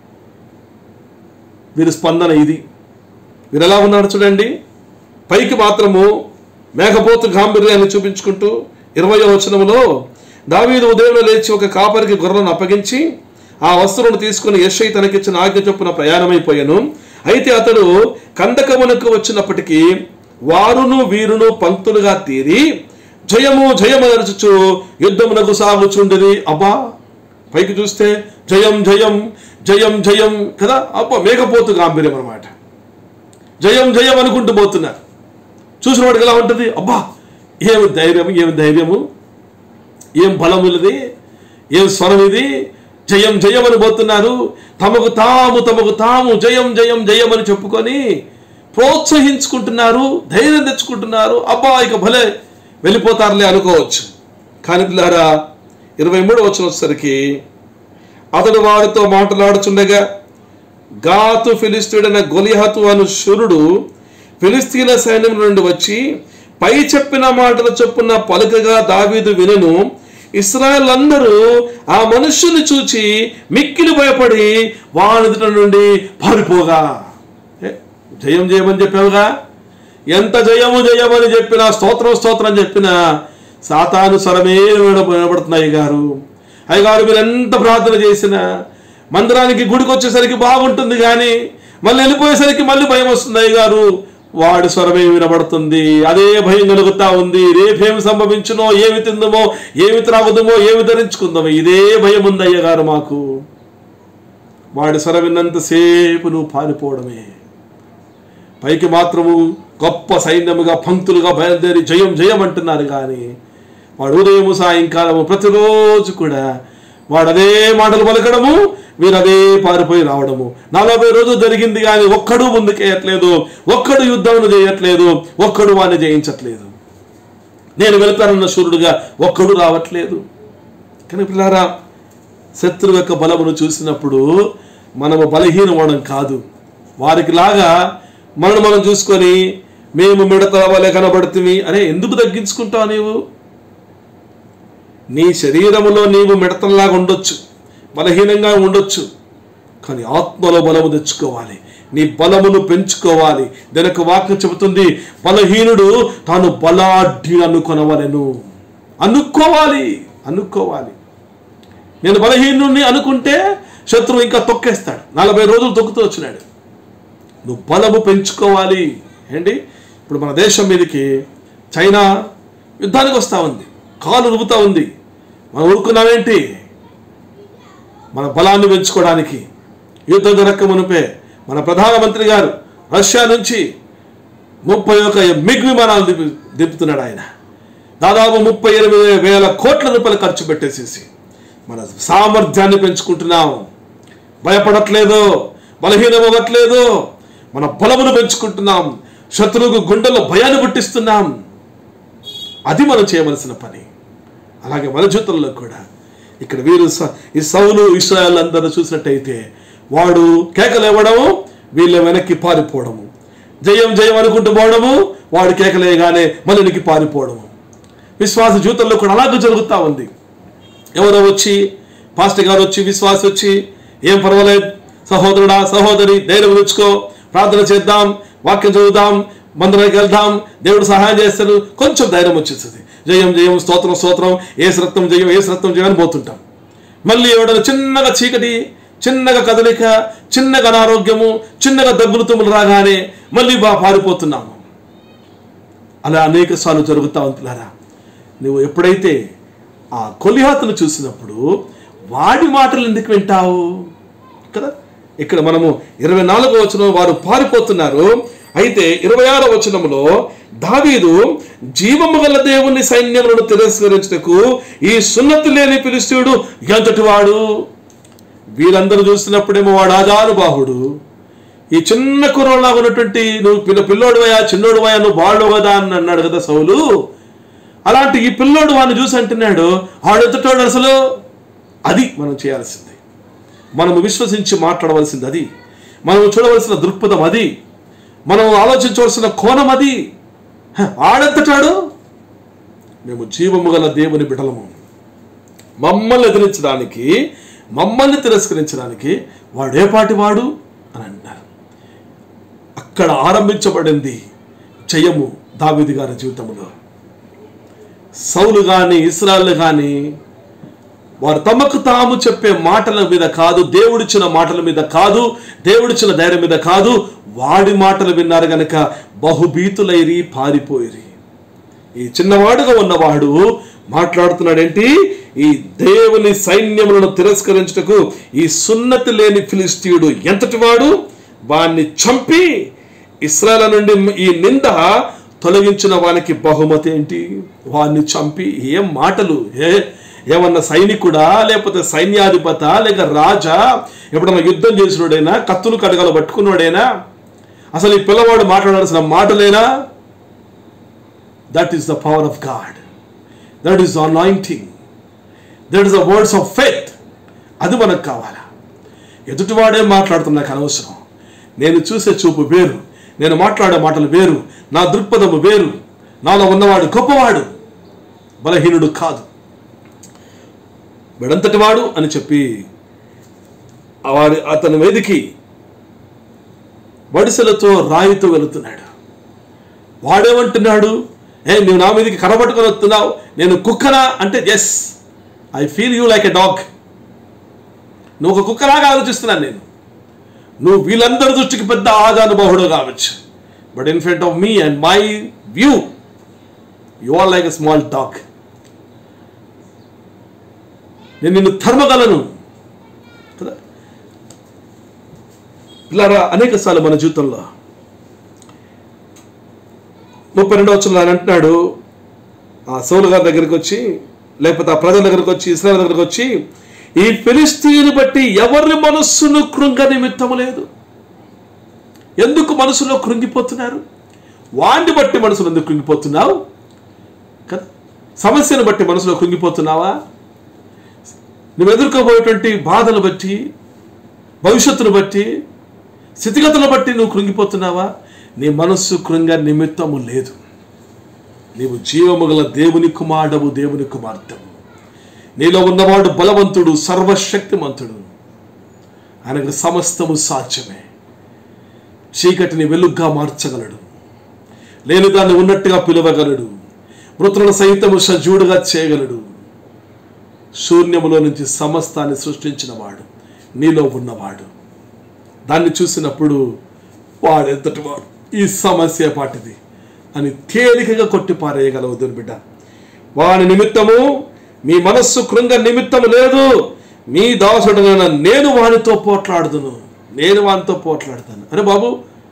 వీరి స్పందన ఇది. వీరు ఎలా ఉన్నాడు చూడండి. పైకి మాత్రము మేఘపోతు గాంభీర్యాన్ని చూపించుకుంటూ ఇరవయో వచనములో దావీదు ఉదయంలో లేచి ఒక కాపరికి గొర్రెలను అప్పగించి ఆ వస్తువులను తీసుకుని యెషయి తనకిచ్చిన ఆజ్ఞ చొప్పున ప్రయాణమైపోయాను. అయితే అతడు కందకమునకు వచ్చినప్పటికీ వారును వీరును పంక్తులుగా తీరి జయము జయమనర్చుచు యుద్ధమునకు సాగుచుండిరి. అబ్బా, పైకి చూస్తే జయం జయం జయం జయం కదా. అబ్బా, మేఘపోతు గాంభీర్యం అన్నమాట. జయం జయం అనుకుంటూ పోతున్నారు. చూసిన వాడికి ఎలా ఉంటుంది? అబ్బా, ఏమి ధైర్యం, ఏమి ధైర్యము, ఏం బలం ఇది, ఏం స్వరం ఇది, జయం జయం అని పోతున్నారు. తమకు తాము తమకు తాము జయం జయం జయం అని చెప్పుకొని ప్రోత్సహించుకుంటున్నారు, ధైర్యం తెచ్చుకుంటున్నారు. అబ్బా, ఇక భలే వెళ్ళిపోతారులే అనుకోవచ్చు. కానీ పిల్లారా, ఇరవై మూడు వచ్చిన వచ్చేసరికి అతడు వారితో మాట్లాడుచుండగా గాతు ఫిలిష్తీయుడైన గొలియాతు అను శూరుడు ఫిలిష్తీయుల సైన్యం నుండి వచ్చి పై చెప్పిన మాటలు చొప్పున పలుకగా దావీదు వినెను. ఇశ్రాయేలు అందరూ ఆ మనుష్యుని చూచి మిక్కిలి భయపడి వాని ఎదుట నుండి పారిపోగా. జయం జయమని చెప్పావుగా. ఎంత జయము జయమని చెప్పినా, స్తోత్రం స్తోత్రం చెప్పినా సాతాను స్వరమే వినబడుతున్నాయి గారు. అయ్యగారు మీరు ఎంత ప్రార్థన చేసినా, మందిరానికి గుడికి వచ్చేసరికి బాగుంటుంది కానీ మళ్ళీ వెళ్ళిపోయేసరికి మళ్ళీ భయం వస్తుంది అయ్యగారు. వాడి స్వరమే వినబడుతుంది, అదే భయం కలుగుతా ఉంది. రేపేమి సంభవించునో, ఏమి తిందమో, ఏమి త్రాగుదమో, ఏమి ధరించుకుందామో, ఇదే భయం ఉంది అయ్యగారు మాకు. వాడి స్వరం విన్నంతసేపు నువ్వు పారిపోవడమే. పైకి మాత్రము గొప్ప సైన్యముగా పంక్తులుగా బయలుదేరి జయం జయం అంటున్నారు కానీ వాడు ఉదయము సాయంకాలము ప్రతిరోజు కూడా వాడు అదే మాటలు పలకడము, వీరు అదే పారిపోయి రావడము. నలభై రోజులు జరిగింది కానీ ఒక్కడు ముందుకేయట్లేదు, ఒక్కడు యుద్ధమును చేయట్లేదు, ఒక్కడు వాడిని జయించట్లేదు. నేను వెళ్తానన్న సూర్యుడుగా ఒక్కడు రావట్లేదు. కానీ పిల్లారా, శత్రువు యొక్క బలమును చూసినప్పుడు మనము బలహీనమవడం కాదు, వారికి లాగా మనం మనం చూసుకొని మేము మిడతల వలె కనబడుతుంది. అరే ఎందుకు తగ్గించుకుంటావు నీవు? నీ శరీరములో నీవు మిడతల్లాగా ఉండొచ్చు, బలహీనంగా ఉండొచ్చు, కానీ ఆత్మలో బలము తెచ్చుకోవాలి, నీ బలమును పెంచుకోవాలి. దానికి వాక్యం చెబుతుంది, బలహీనుడు తాను బలాఢ్యుని అనుకొనవలెను. అనుకోవాలి అనుకోవాలి నేను బలహీనుడిని అనుకుంటే శత్రువు ఇంకా తొక్కేస్తాడు. నలభై రోజులు తొక్కుతూ వచ్చినాడు. నువ్వు బలము పెంచుకోవాలి. ఏంటి ఇప్పుడు మన దేశం మీదకి చైనా యుద్ధానికి వస్తూ ఉంది, కాలు రుపుతూ ఉంది. మనం ఊరుకున్నామేంటి? మన బలాన్ని పెంచుకోవడానికి యుద్ధం జరక్క మునిపే మన ప్రధానమంత్రి గారు రష్యా నుంచి ముప్పై ఒక మిగ్ విమానాలు దిపు దింపుతున్నాడు ఆయన. దాదాపు ముప్పై ఎనిమిది వేల కోట్ల రూపాయలు ఖర్చు పెట్టేసేసి మన సామర్థ్యాన్ని పెంచుకుంటున్నాం. భయపడట్లేదు, బలహీనం అవ్వట్లేదు, మన బలమును పెంచుకుంటున్నాం, శత్రువుకు గుండెల్లో భయాన్ని పుట్టిస్తున్నాం. అది మనం చేయవలసిన పని. అలాగే మన జీవితంలో కూడా ఇక్కడ వీరు ఈ సౌలు ఇశ్రాయేలు అందరూ చూసినట్టయితే వాడు కేకలేవడము, వీళ్ళ వెనక్కి పారిపోవడము, జయం జయం అనుకుంటూ పోవడము, వాడు కేకలేయగానే మళ్ళీ వెనక్కి పారిపోవడము. విశ్వాస జీవితంలో కూడా అలాగే జరుగుతూ ఉంది. ఎవరో వచ్చి పాస్టర్ గారు వచ్చి విశ్వాస వచ్చి, ఏం పర్వాలేదు సహోదరుడా సహోదరి, ధైర్యం తెచ్చుకో, ప్రార్థన చేద్దాం, వాక్యం చదువుదాం, మందిరానికి వెళ్దాం, దేవుడు సహాయం చేస్తాడు, కొంచెం ధైర్యం వచ్చేస్తుంది. జయం జయం స్తోత్రం స్తోత్రం, ఏసు రక్తం జయం ఏసు రక్తం జయం అని పోతుంటాం. మళ్ళీ ఎవడన్నా చిన్నగా చీకటి, చిన్నగా కదలిక, చిన్నగా అనారోగ్యము, చిన్నగా దగ్గులు తుమ్ములు రాగానే మళ్ళీ బా పారిపోతున్నాము. అలా అనేక సార్లు జరుగుతూ ఉంటున్నారా? నువ్వు ఎప్పుడైతే ఆ కొలిహాతును చూసినప్పుడు వాడి మాటలు ఎందుకు వింటావు కదా? ఇక్కడ మనము ఇరవై నాలుగో వచనం వారు పారిపోతున్నారు. అయితే ఇరవై ఆరో వచనంలో దావీదు జీవము గల దేవుని సైన్యములను తిరస్కరించుటకు ఈ సున్నతి లేని ఫిలిష్తీయుడు ఎంతటి వాడు? వీరందరూ చూస్తున్నప్పుడేమో వాడు ఆజానుబాహుడు, ఈ చిన్న కుర్రలాగా ఉన్నటువంటి నువ్వు పిల్ల పిల్లోడు వయా చిన్నోడు వయా నువ్వు బాడు కదా అని అన్నాడు కదా సౌలు. అలాంటి ఈ పిల్లోడు వాడిని చూసి అంటున్నాడు ఆడెత్తటోడు అసలు. అది మనం చేయాల్సింది, మనము విశ్వసించి మాట్లాడవలసింది అది, మనం చూడవలసిన దృక్పథం అది, మనం ఆలోచించవలసిన కోణం అది. ఆడెత్తటాడు, మేము జీవము గల దేవుని బిడ్డలము, మమ్మల్ని ఎదిరించడానికి మమ్మల్ని తిరస్కరించడానికి వాడు ఏ పాటి వాడు అని అంటారు. అక్కడ ఆరంభించబడింది జయము దావీదు గారి జీవితంలో. సౌలు కానీ ఇశ్రాయేలు కానీ వారు తమకు తాము చెప్పే మాటల మీద కాదు, దేవుడిచ్చిన మాటల మీద కాదు, దేవుడిచ్చిన ధైర్యం మీద కాదు, వాడి మాటలు విన్నారు గనక బహుభీతులైరి పారిపోయిరి. ఈ చిన్నవాడుగా ఉన్నవాడు మాట్లాడుతున్నాడేంటి? ఈ దేవుని సైన్యములను తిరస్కరించుటకు ఈ సున్నతి లేని ఫిలిష్తీయుడు ఎంతటి వాడు? వాణ్ణి చంపి ఇశ్రాయేలు నుండి ఈ నింద తొలగించిన వానికి బహుమతి ఏంటి? వాణ్ణి చంపి. ఏం మాటలు! ఏ ఏమన్నా సైనికుడా, లేకపోతే సైన్యాధిపత, లేక రాజా, ఎప్పుడన్నా యుద్ధం చేసినోడైనా, కత్తులు కడగలు పట్టుకున్నాడైనా? అసలు ఈ పిల్లవాడు మాట్లాడాల్సిన మాటలేనా? That is the power of God, that is the anointing, that is the words of faith. అది మనకు కావాలా? ఎదుటివాడే మాట్లాడుతున్నా నాకు అనవసరం, నేను చూసే చూపు వేరు, నేను మాట్లాడే మాటలు వేరు, నా దృక్పథము వేరు, నాలో ఉన్నవాడు గొప్పవాడు, బలహీనుడు కాదు, వెడంతటి వాడు అని చెప్పి వాడి అతని మీదికి వడిసెలతో రాయితో వెళుతున్నాడు. వాడేమంటున్నాడు, ఏ నువ్వు నా మీదకి కనబట్టుకొని వస్తున్నావు, నేను కుక్కనా అంటే yes I feel you like a dog. నువ్వు ఒక కుక్కలాగా ఆలోచిస్తున్నాను నేను. నువ్వు వీళ్ళందరి దృష్టికి పెద్ద ఆజానుబాహుడు కావచ్చు, but in front of me and my view you are like a small dog. నేను నిన్ను ధర్మగలను కదా. ఇలా అనేక సార్లు మన జీవితంలో ముప్పై రెండవ వచనంలో ఆయన అంటున్నాడు, ఆ సౌలు గారి దగ్గరికి వచ్చి, లేకపోతే ఆ ప్రజల దగ్గరికి వచ్చి, ఇశ్రాయేలు దగ్గరికి వచ్చి, ఈ ఫిలిష్తీయుని బట్టి ఎవరి మనస్సును కృంగ నిమిత్తము లేదు. ఎందుకు మనసులో కృంగిపోతున్నారు? వాడిని బట్టి మనసులో ఎందుకు కృంగిపోతున్నావు కదా? సమస్యను బట్టి మనసులో కృంగిపోతున్నావా? నువ్వు ఎదుర్కోబోయేటువంటి బాధలు బట్టి, భవిష్యత్తును బట్టి, స్థితిగతులను బట్టి నువ్వు కృంగిపోతున్నావా? నీ మనస్సు కృంగ నిమిత్తము లేదు. నీవు జీవము గల దేవుని కుమారుడవు, దేవుని కుమార్తెవు. నీలో ఉన్నవాడు బలవంతుడు, సర్వశక్తిమంతుడు. ఆయనకు సమస్తము సాధ్యమే. చీకటిని వెలుగ్గా మార్చగలడు, లేని దాన్ని ఉన్నట్టుగా పిలవగలడు, మృతులను సైతము సజీవుడుగా చేయగలడు. శూన్యములో నుంచి సమస్తాన్ని సృష్టించిన వాడు నీలో ఉన్నవాడు. దాన్ని చూసినప్పుడు వాడెంతటి వాడు, ఈ సమస్య పాటిది అని తేలికగా కొట్టి పారేయగలవు దేవుని బిడ్డ. వాని నిమిత్తము మీ మనస్సు కృంగ నిమిత్తము లేదు. మీ దాసుడైన నేను వానితో పోట్లాడుదును, నేను వానితో పోట్లాడతాను. అరే బాబు,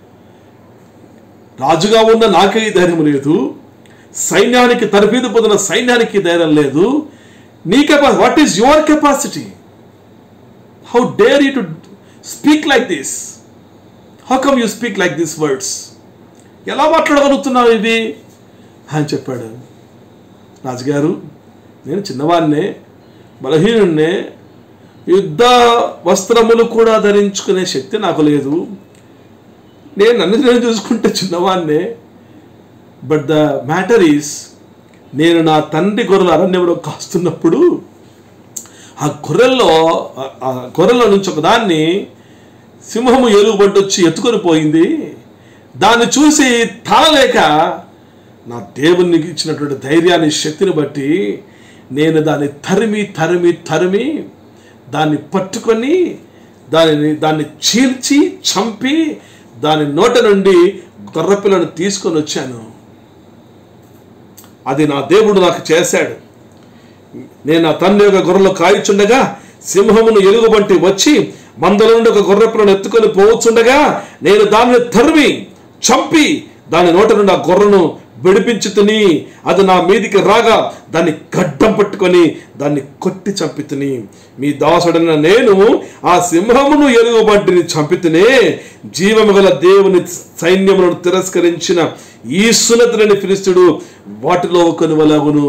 రాజుగా ఉన్న నాకే ఈ ధైర్యం లేదు, సైన్యానికి తరబీదు పొందిన సైన్యానికి ధైర్యం లేదు. నీ capacity, what is your capacity? How dare you to speak like this? How come you speak like this words? ఎలా మాట్లాడగలుగుతున్నావు ఇవి అని చెప్పాడు. రాజుగారు, నేను చిన్నవాడినే, బలహీనున్నే, యుద్ధ వస్త్రములు కూడా ధరించుకునే శక్తి నాకు లేదు. నేను నన్ను నేను చూసుకుంటే చిన్నవాడినే. బట్ ద మ్యాటర్ ఈస్, నేను నా తండ్రి గొర్రెల అరణ్యంలో కాస్తున్నప్పుడు ఆ గొర్రెల్లో ఆ గొర్రెల నుంచి ఒక దాన్ని సింహము ఎలుగుబంటి వచ్చి ఎత్తుకొని పోయింది. దాన్ని చూసి తాళలేక నా దేవునికి ఇచ్చినటువంటి ధైర్యాన్ని, శక్తిని బట్టి నేను దాన్ని తరిమి తరిమి తరిమి దాన్ని పట్టుకొని దానిని దాన్ని చీల్చి చంపి దాని నోట నుండి గొర్రెపిల్లను తీసుకొని వచ్చాను. అది నా దేవుడు నాకు చేశాడు. నేను నా తండ్రి యొక్క గొర్రెలు కాయిచుండగా సింహమును ఎలుగుబంటి వచ్చి మందల నుండి ఒక గొర్రెపిల్లను ఎత్తుకొని పోవచ్చుండగా నేను దాన్ని తరిమి చంపి దాని నోట నుండి ఆ గొర్రెను విడిపించి తిని, అది నా మీదికి రాగా దాన్ని గడ్డం పట్టుకొని దాన్ని కొట్టి చంపి తిని, మీ దాసుడైన నేను ఆ సింహమును ఎలుగుబంటిని చంపి తినే, జీవము గల దేవుని సైన్యములను తిరస్కరించిన ఈ సున్నతులని ఫిలిష్తీయుడు వాటిలో కొనువలగును.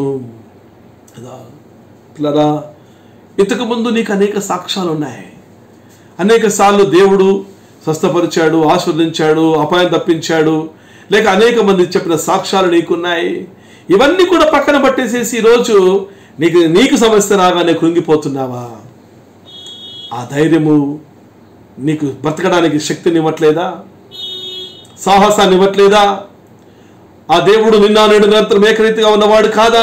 పిల్లరా, ఇంతకు ముందు నీకు అనేక సాక్ష్యాలు ఉన్నాయి. అనేక సార్లు దేవుడు స్వస్థపరిచాడు, ఆశీర్వదించాడు, అపాయం తప్పించాడు, లేక అనేక మంది చెప్పిన సాక్ష్యాలు నీకున్నాయి. ఇవన్నీ కూడా పక్కన పట్టేసేసి ఈరోజు నీకు నీకు సమస్య రాగానే కృంగిపోతున్నావా? ఆ ధైర్యము నీకు బ్రతకడానికి శక్తిని ఇవ్వట్లేదా? సాహసాన్ని ఇవ్వట్లేదా? ఆ దేవుడు నిన్న నేడు నిరంతరం ఏకరీతిగా ఉన్నవాడు కాదా?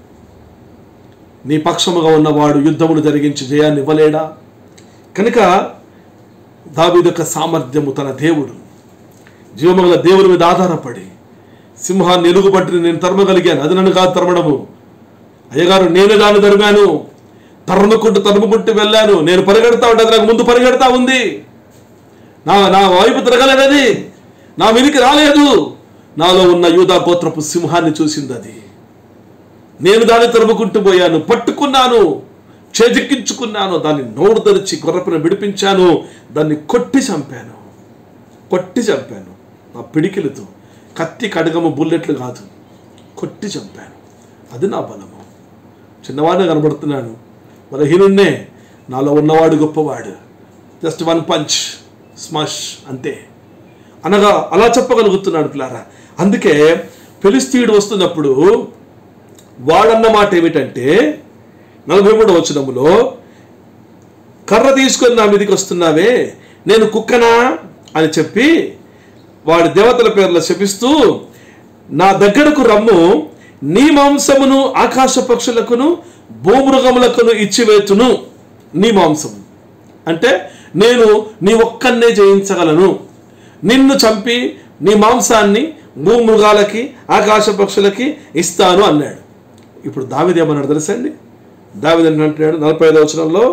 నీ పక్షముగా ఉన్నవాడు యుద్ధములు జరిగించి జయాన్ని ఇవ్వలేడా? కనుక దావీదు యొక్క సామర్థ్యము తన దేవుడు, జీవముగల దేవుని మీద ఆధారపడి సింహాన్ని ఎలుగుబట్టిని నేను తరమగలిగాను, అది నన్ను కాదు తరమడము. అయ్యగారు, నేను దాన్ని తరిమాను, తరుముకుంటూ తరుముకుంటూ వెళ్ళాను, నేను పరిగెడతా ఉంటే అది నాకు ముందు పరిగెడతా ఉంది, నా నా వైపు తిరగలేదది, నా మీదికి రాలేదు. నాలో ఉన్న యూదా గోత్రపు సింహాన్ని చూసింది అది. నేను దాన్ని తరుముకుంటూ పోయాను, పట్టుకున్నాను, చేజిక్కించుకున్నాను, దాన్ని నోరు తెరిచి గొర్రెపిల్లను విడిపించాను, దాన్ని కొట్టి చంపాను కొట్టి చంపాను నా పిడికిలతో. కత్తి కడగము బుల్లెట్లు కాదు, కొట్టి చంపాను. అది నా బలము. చిన్నవాడిని కనబడుతున్నాను, బలహీనున్నే, నాలో ఉన్నవాడు గొప్పవాడు. జస్ట్ వన్ పంచ్, స్మాష్, అంతే అనగా అలా చెప్పగలుగుతున్నాడు పిల్లారా. అందుకే ఫిలిష్తీయుడు వస్తున్నప్పుడు వాడన్న మాట ఏమిటంటే, నలభై మూడవ వచనములో, కర్ర తీసుకొని నా మీదకి వస్తున్నావే, నేను కుక్కనా అని చెప్పి వాడి దేవతల పేర్లు శపిస్తూ, నా దగ్గరకు రమ్ము, నీ మాంసమును ఆకాశ పక్షులకును భూమృగములకును ఇచ్చివేతును. నీ మాంసము అంటే నేను నీ ఒక్కన్నే జయించగలను, నిన్ను చంపి నీ మాంసాన్ని భూమృగాలకి ఆకాశ పక్షులకి ఇస్తాను అన్నాడు. ఇప్పుడు దావీదు ఏమన్నాడు తెలుసండి? దావీదు అంటున్నాడు నలభై ఐదవ వచనంలో,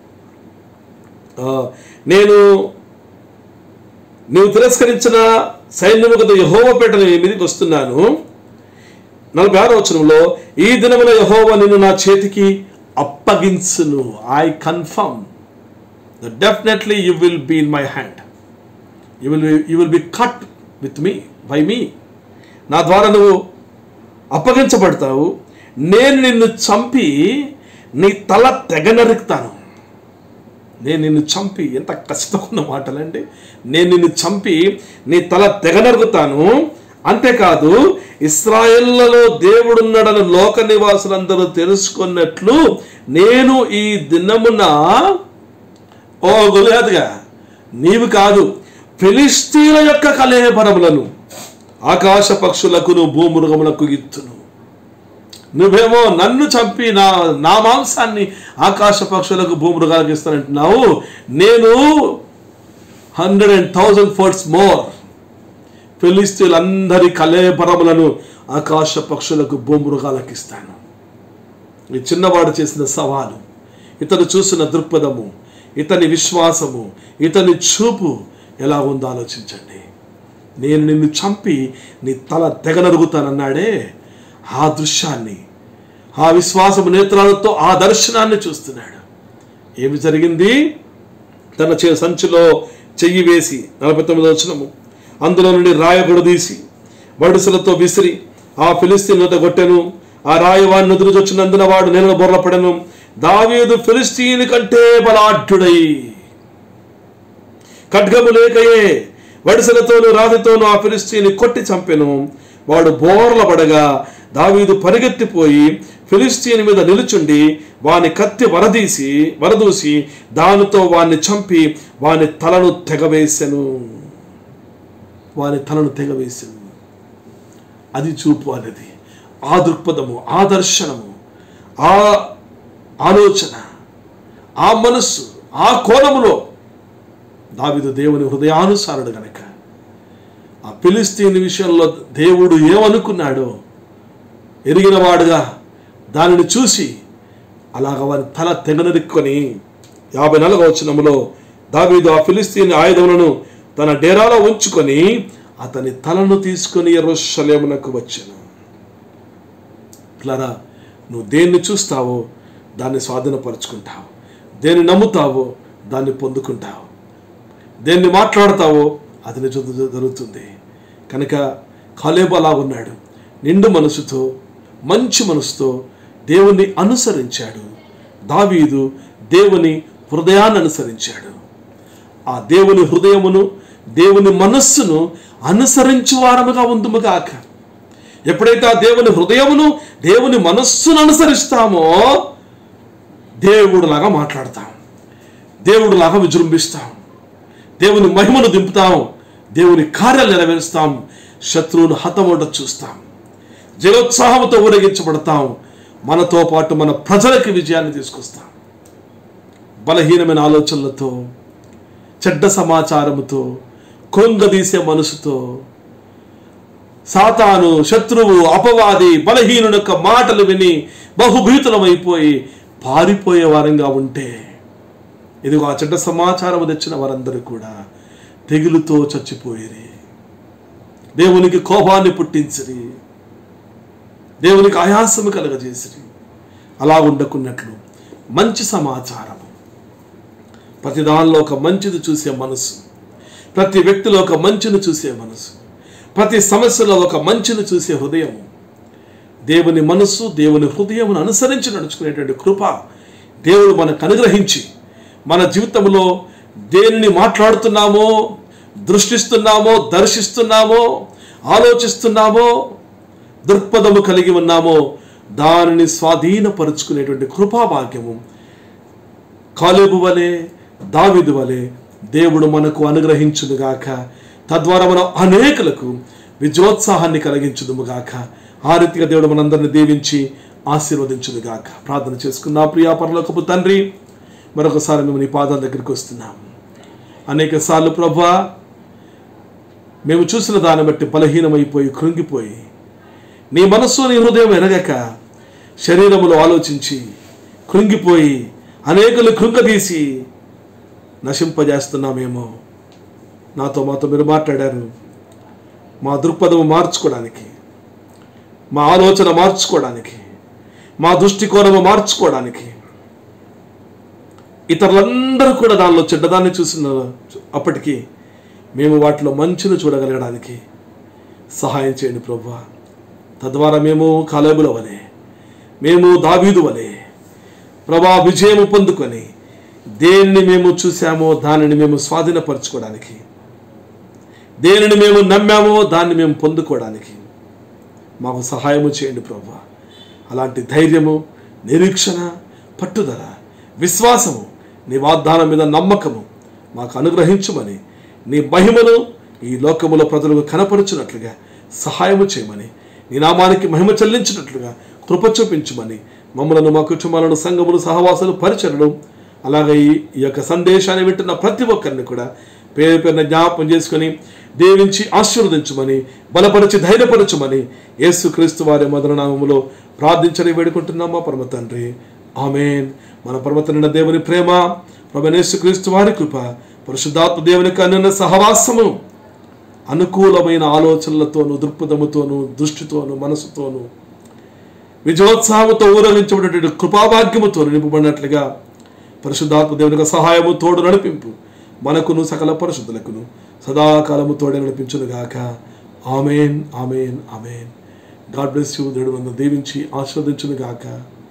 నేను నీవు తిరస్కరించిన సైన్యము గల యెహోవా పేట నీ మీదకి వస్తున్నాను. నలభై ఆరో వచనంలో, ఈ దినమున యెహోవా నిన్ను నా చేతికి అప్పగించును. I confirm that definitely you will be in my hand. You will be, you will be cut with me, by me. నా ద్వారా నువ్వు అప్పగించబడతావు. నేను నిన్ను చంపి నీ తల తెగ నరుకుతాను. నేను నిన్ను చంపి, ఎంత కష్టమైన మాటలండి. నేను నిన్ను చంపి నీ తల తెగ నరుకుతాను. అంతేకాదు, ఇశ్రాయేలులో దేవుడున్నాడని లోక నివాసులందరూ తెలుసుకున్నట్లు నేను ఈ దినమున, ఓ గొలియాతుగా, నీవు కాదు, ఫిలిష్తీయుల యొక్క కళేబరములను ఆకాశ పక్షులకును భూమృగములకు ఇత్తును. నువ్వేమో నన్ను చంపి నా నా మాంసాన్ని ఆకాశ పక్షులకు భూమృగాలకు ఇస్తానంటున్నావు. నేను hundred and thousand forts more ఫిలిష్తీయులందరి కళేబరములను ఆకాశ పక్షులకు భూమృగాలకు ఇస్తాను. ఈ చిన్నవాడు చేసిన సవాలు, ఇతను చూసిన దృక్పథము, ఇతని విశ్వాసము, ఇతని చూపు ఎలా ఉందో ఆలోచించండి. నేను నిన్ను చంపి నీ తల తెగ నరుగుతానన్నాడే, ఆ దృశ్యాన్ని, ఆ విశ్వాసము నేత్రాలతో ఆ దర్శనాన్ని చూస్తున్నాడు. ఏమి జరిగింది? తన చే సంచిలో చెయ్యి వేసి, నలభై తొమ్మిదో వచనము, అందులో నుండి రాయగొడు తీసి వడుసలతో విసిరి ఆ ఫిలిష్తీయుని వద్ద కొట్టెను. ఆ రాయి వాడిని ఎదురుచొచ్చినందున వాడు నేలను బొర్లపడెను. దావీదు ఫిలిష్తీయుని కంటే బలాఢ్యుడై ఖడ్గము లేకయే వడిసెలతోనూ రాతితోనూ ఆ ఫిలిష్తీయుని కొట్టి చంపెను. వాడు బోర్ల పడగా దావీదు పరిగెత్తిపోయి ఫిలిష్తీయుని మీద నిలుచుండి వాని కత్తి వరదీసి వరదూసి దానితో వాన్ని చంపి వాని తలను తెగవేసెను. వాని తలను తెగవేసెను. అది చూపు అనేది, ఆ దృక్పథము, ఆ దర్శనము, ఆ ఆలోచన, ఆ మనస్సు, ఆ కోణములో దావీదు దేవుని హృదయానుసారుడు గనక ఆ ఫిలిష్తీయుని విషయంలో దేవుడు ఏమనుకున్నాడో ఎరిగినవాడుగా దానిని చూసి అలాగ వారి తల తెగనరుక్కొని యాభై నాలుగవ వచనములో దావీదు ఆ ఫిలిష్తీయుని ఆయుధములను తన డేరాలో ఉంచుకొని అతని తలను తీసుకొని యెరూషలేమునకు వచ్చెను. ఇట్లారా, నువ్వు దేన్ని చూస్తావో దాన్ని స్వాధీనపరుచుకుంటావు, దేన్ని నమ్ముతావో దాన్ని పొందుకుంటావు, దేన్ని మాట్లాడతావో అది నిజం జరుగుతుంది. కనుక కాలేబు అలా ఉన్నాడు. నిండు మనసుతో, మంచి మనసుతో దేవుణ్ణి అనుసరించాడు. దావీదు దేవుని హృదయాన్ని అనుసరించాడు. ఆ దేవుని హృదయమును, దేవుని మనస్సును అనుసరించు వారముగా ఉందుముగాక. ఎప్పుడైతే ఆ దేవుని హృదయమును, దేవుని మనస్సును అనుసరిస్తామో దేవుడులాగా మాట్లాడతాం, దేవుడులాగా విజృంభిస్తాం, దేవుని మహిమను దింపుతాం, దేవుని కార్యాలు నెరవేరుస్తాం, శత్రువును హతమొడ చూస్తాం, జయోత్సాహంతో ఊరేగించబడతాం, మనతో పాటు మన ప్రజలకి విజయాన్ని తీసుకొస్తాం. బలహీనమైన ఆలోచనలతో, చెడ్డ సమాచారముతో, కృంగదీసే మనసుతో సాతాను, శత్రువు, అపవాది, బలహీనుని యొక్క మాటలు విని బహుభీతులమైపోయి పారిపోయే వారంగా ఉంటే, ఇదిగో ఆ చెడ్డ సమాచారం తెచ్చిన వారందరూ కూడా తెగులుతో చచ్చిపోయేరి, దేవునికి కోపాన్ని పుట్టించిరి, దేవునికి ఆయాసము కలగజేసిరి. అలా ఉండకున్నట్లు మంచి సమాచారము, ప్రతి దానిలో ఒక మంచిది చూసే మనసు, ప్రతి వ్యక్తిలో ఒక మంచిని చూసే మనసు, ప్రతి సమస్యలో ఒక మంచిని చూసే హృదయము, దేవుని మనస్సు, దేవుని హృదయమును అనుసరించి నడుచుకునేటువంటి కృప దేవుడు మనకు అనుగ్రహించి మన జీవితంలో దేనిని మాట్లాడుతున్నామో, దృష్టిస్తున్నామో, దర్శిస్తున్నామో, ఆలోచిస్తున్నామో, దృక్పథము కలిగి ఉన్నామో దానిని స్వాధీనపరుచుకునేటువంటి కృపాభాగ్యము కాలేబు వలె, దావీదు వలె దేవుడు మనకు అనుగ్రహించునుగాక. తద్వారా మనం అనేకులకు విజయోత్సాహాన్ని కలిగించుదుముగాక. ఆ రీతిగా దేవుడు మనందరిని దీవించి ఆశీర్వదించుదుగాక. ప్రార్థన చేసుకున్నా. ప్రియా పరలోకపు తండ్రి, మరొకసారి మేము నీ పాదాల దగ్గరికి వస్తున్నాం. అనేక సార్లు ప్రభువా మేము చూసిన దాన్ని బట్టి బలహీనమైపోయి కృంగిపోయి నీ మనస్సు నీ హృదయం ఎరగక శరీరములో ఆలోచించి కృంగిపోయి అనేకులు కృంగదీసి నశింపజేస్తున్నామేమో. నాతో మాతో మీరు మాట్లాడారు. మా దృక్పథము మార్చుకోవడానికి, మా ఆలోచన మార్చుకోవడానికి, మా దృష్టికోణము మార్చుకోవడానికి, ఇతరులందరూ కూడా దానిలో చెడ్డదాన్ని చూసిన అప్పటికీ మేము వాటిలో మంచిని చూడగలగడానికి సహాయం చేయండి ప్రభువా. తద్వారా మేము కాలేబుల వలె, మేము దావీదు వలె ప్రభా విజయము పొందుకొని దేనిని మేము చూసామో దానిని మేము స్వాధీనపరచుకోవడానికి, దేనిని మేము నమ్మామో దాన్ని మేము పొందుకోవడానికి మాకు సహాయము చేయండి ప్రభువా. అలాంటి ధైర్యము, నిరీక్షణ, పట్టుదల, విశ్వాసము, నీ వాగ్దానం మీద నమ్మకము మాకు అనుగ్రహించమని, నీ మహిమను ఈ లోకములో ప్రజలకు కనపరుచున్నట్లుగా సహాయము చేయమని, నీ నామానికి మహిమ చెల్లించినట్లుగా కృప చూపించమని, మమ్మలను, మా కుటుంబాలను, సంఘములు, సహవాసాలు, పరిచర్లు, అలాగే ఈ యొక్క సందేశాన్ని వింటున్న ప్రతి ఒక్కరిని కూడా పేరు పేరున జ్ఞాపకం చేసుకొని దీవించి ఆశీర్వదించమని, బలపరిచి ధైర్యపరచమని యేసుక్రీస్తు వారి మధురనామములో ప్రార్థించని వేడుకుంటున్నాం మా పరమ తండ్రి. ఆమేన్. మన పరమ తండ్రి దేవుని ప్రేమ, ప్రభువైన యేసుక్రీస్తు వారి కృప, పరిశుద్ధాత్మ దేవుని కన్నున్న సహవాసము, అనుకూలమైన ఆలోచనలతోనూ, దృక్పథముతోనూ, దృష్టితోనూ, మనసుతోనూ, విజయోత్సాహంతో ఊరలించబడినటువంటి కృపాభాగ్యముతో నింపబడినట్లుగా పరిశుద్ధాత్మ దేవునికి సహాయము, తోడు, నడిపింపు మనకును సకల పరిశుద్ధులకును సదాకాలము తోడే నడిపించునుగాక. Amen, amen, amen. God bless you. దేవుడు మనల్ని దీవించి ఆశీర్వదించునుగాక.